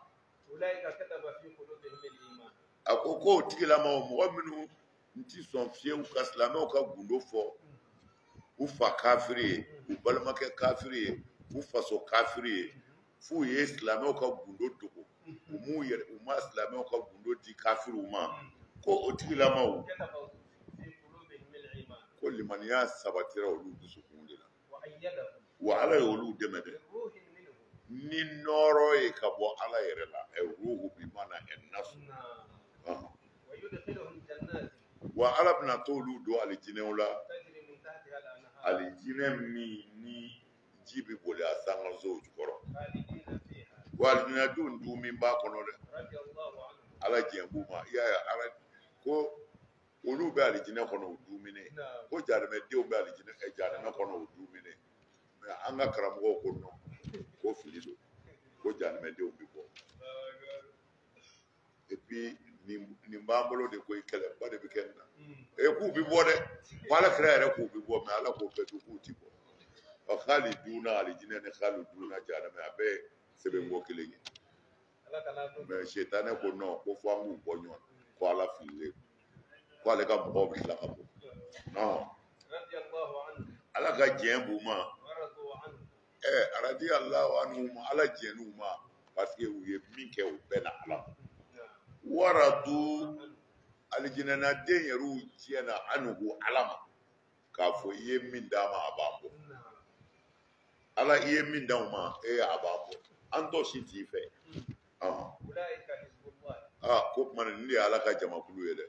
a ko k'o tigilama mɔgɔ minnu n ti sɔn fiyewu ka silamɛw ka gundo fɔ u fa kafiri ye u balimakɛ kafiri ye u faso kafiri ye f'u ye silamɛw ka gundo dogo u m'u yɛrɛ u ma silamɛw ka gundo di kafiriw ma ko o tigilamaw ko limaniya sabatira olu dusukun de la wa ala ye olu dɛmɛ dɛ ni nɔɔrɔ ye ka bɔ ala yɛrɛ la ɛ ruhu bi mana ɛ nasu wa ala bɛna t'olu don alijinɛw la alijinɛ min ni ji bɛ boli a sangasow jukɔrɔ wa alijinɛdenw dun min b'a kɔnɔ dɛ ala jɛn b'u ma i y'a ye ala ko olu bɛ alijinɛ kɔnɔ o dumuni ko jahanɛmɛdenw bɛ alijinɛ ɛ jahanɛmɛ kɔnɔ o dumuni mɛ an ka karamɔgɔw ko nɔ ko fili don ko jahanɛmɛdenw bɛ bɔ et puis nin nin b'an bolo de ko kɛlɛba de bɛ kɛ nin na e k'u bɛ bɔ dɛ ko ala kira yɛrɛ k'u bɛ bɔ mɛ ala k'o bɛɛ dun k'u ti bɔ ɔ k'ali dunna alijinɛ ni k'ali dunna jahanɛmɛ a bɛɛ ye sɛbɛnko kelen ye mɛ setanɛ ko non ko fɔ an k'u bɔ ɲɔgɔn ko ala fililen ko ale ka mɔgɔw bɛ tila ka bɔ non ala ka jɛn b'u ma ɛ radi allahu anhum ala jɛn'u ma parce que u ye min kɛ u bɛɛ na ala waradu alijinɛnaden yɛrɛw tiɲɛna anhu ala ma k'a fɔ i ye min d'a ma a b'a bɔ ala i ye min d'anw ma e a b'a bɔ an tɔ si t'i fɛ ɔhɔn aa ko tuma nin de ye ala ka jamakulu ye dɛ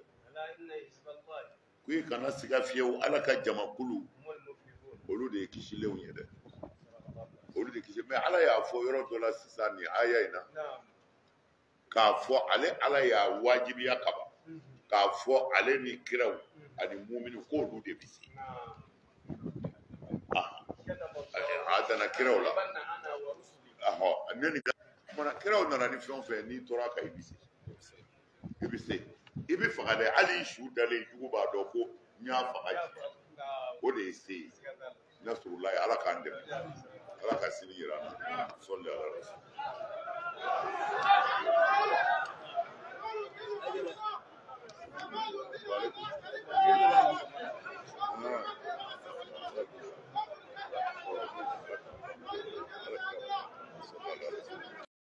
ko i kana siga fiyewu ala ka jamakulu olu de ye kisilenw ye dɛ olu de kisi mais ala y'a fɔ yɔrɔ dɔ la sisan nin aya in na k'a fɔ ale ala y'a wajibiya kaban k'a fɔ ale ni kiraw ani mumini k'olu de bi se a dana kiraw la ɔhɔ ne ni mana kiraw nana ni fɛn o fɛn n'i tora kan i bi se i bi se i bi faga dɛ hali su dalen jugu b'a dɔn ko n y'a faga o de ye se ye nasrulahi ala k'an dɛmɛ ala ka sini yira an na sɔli ala rasul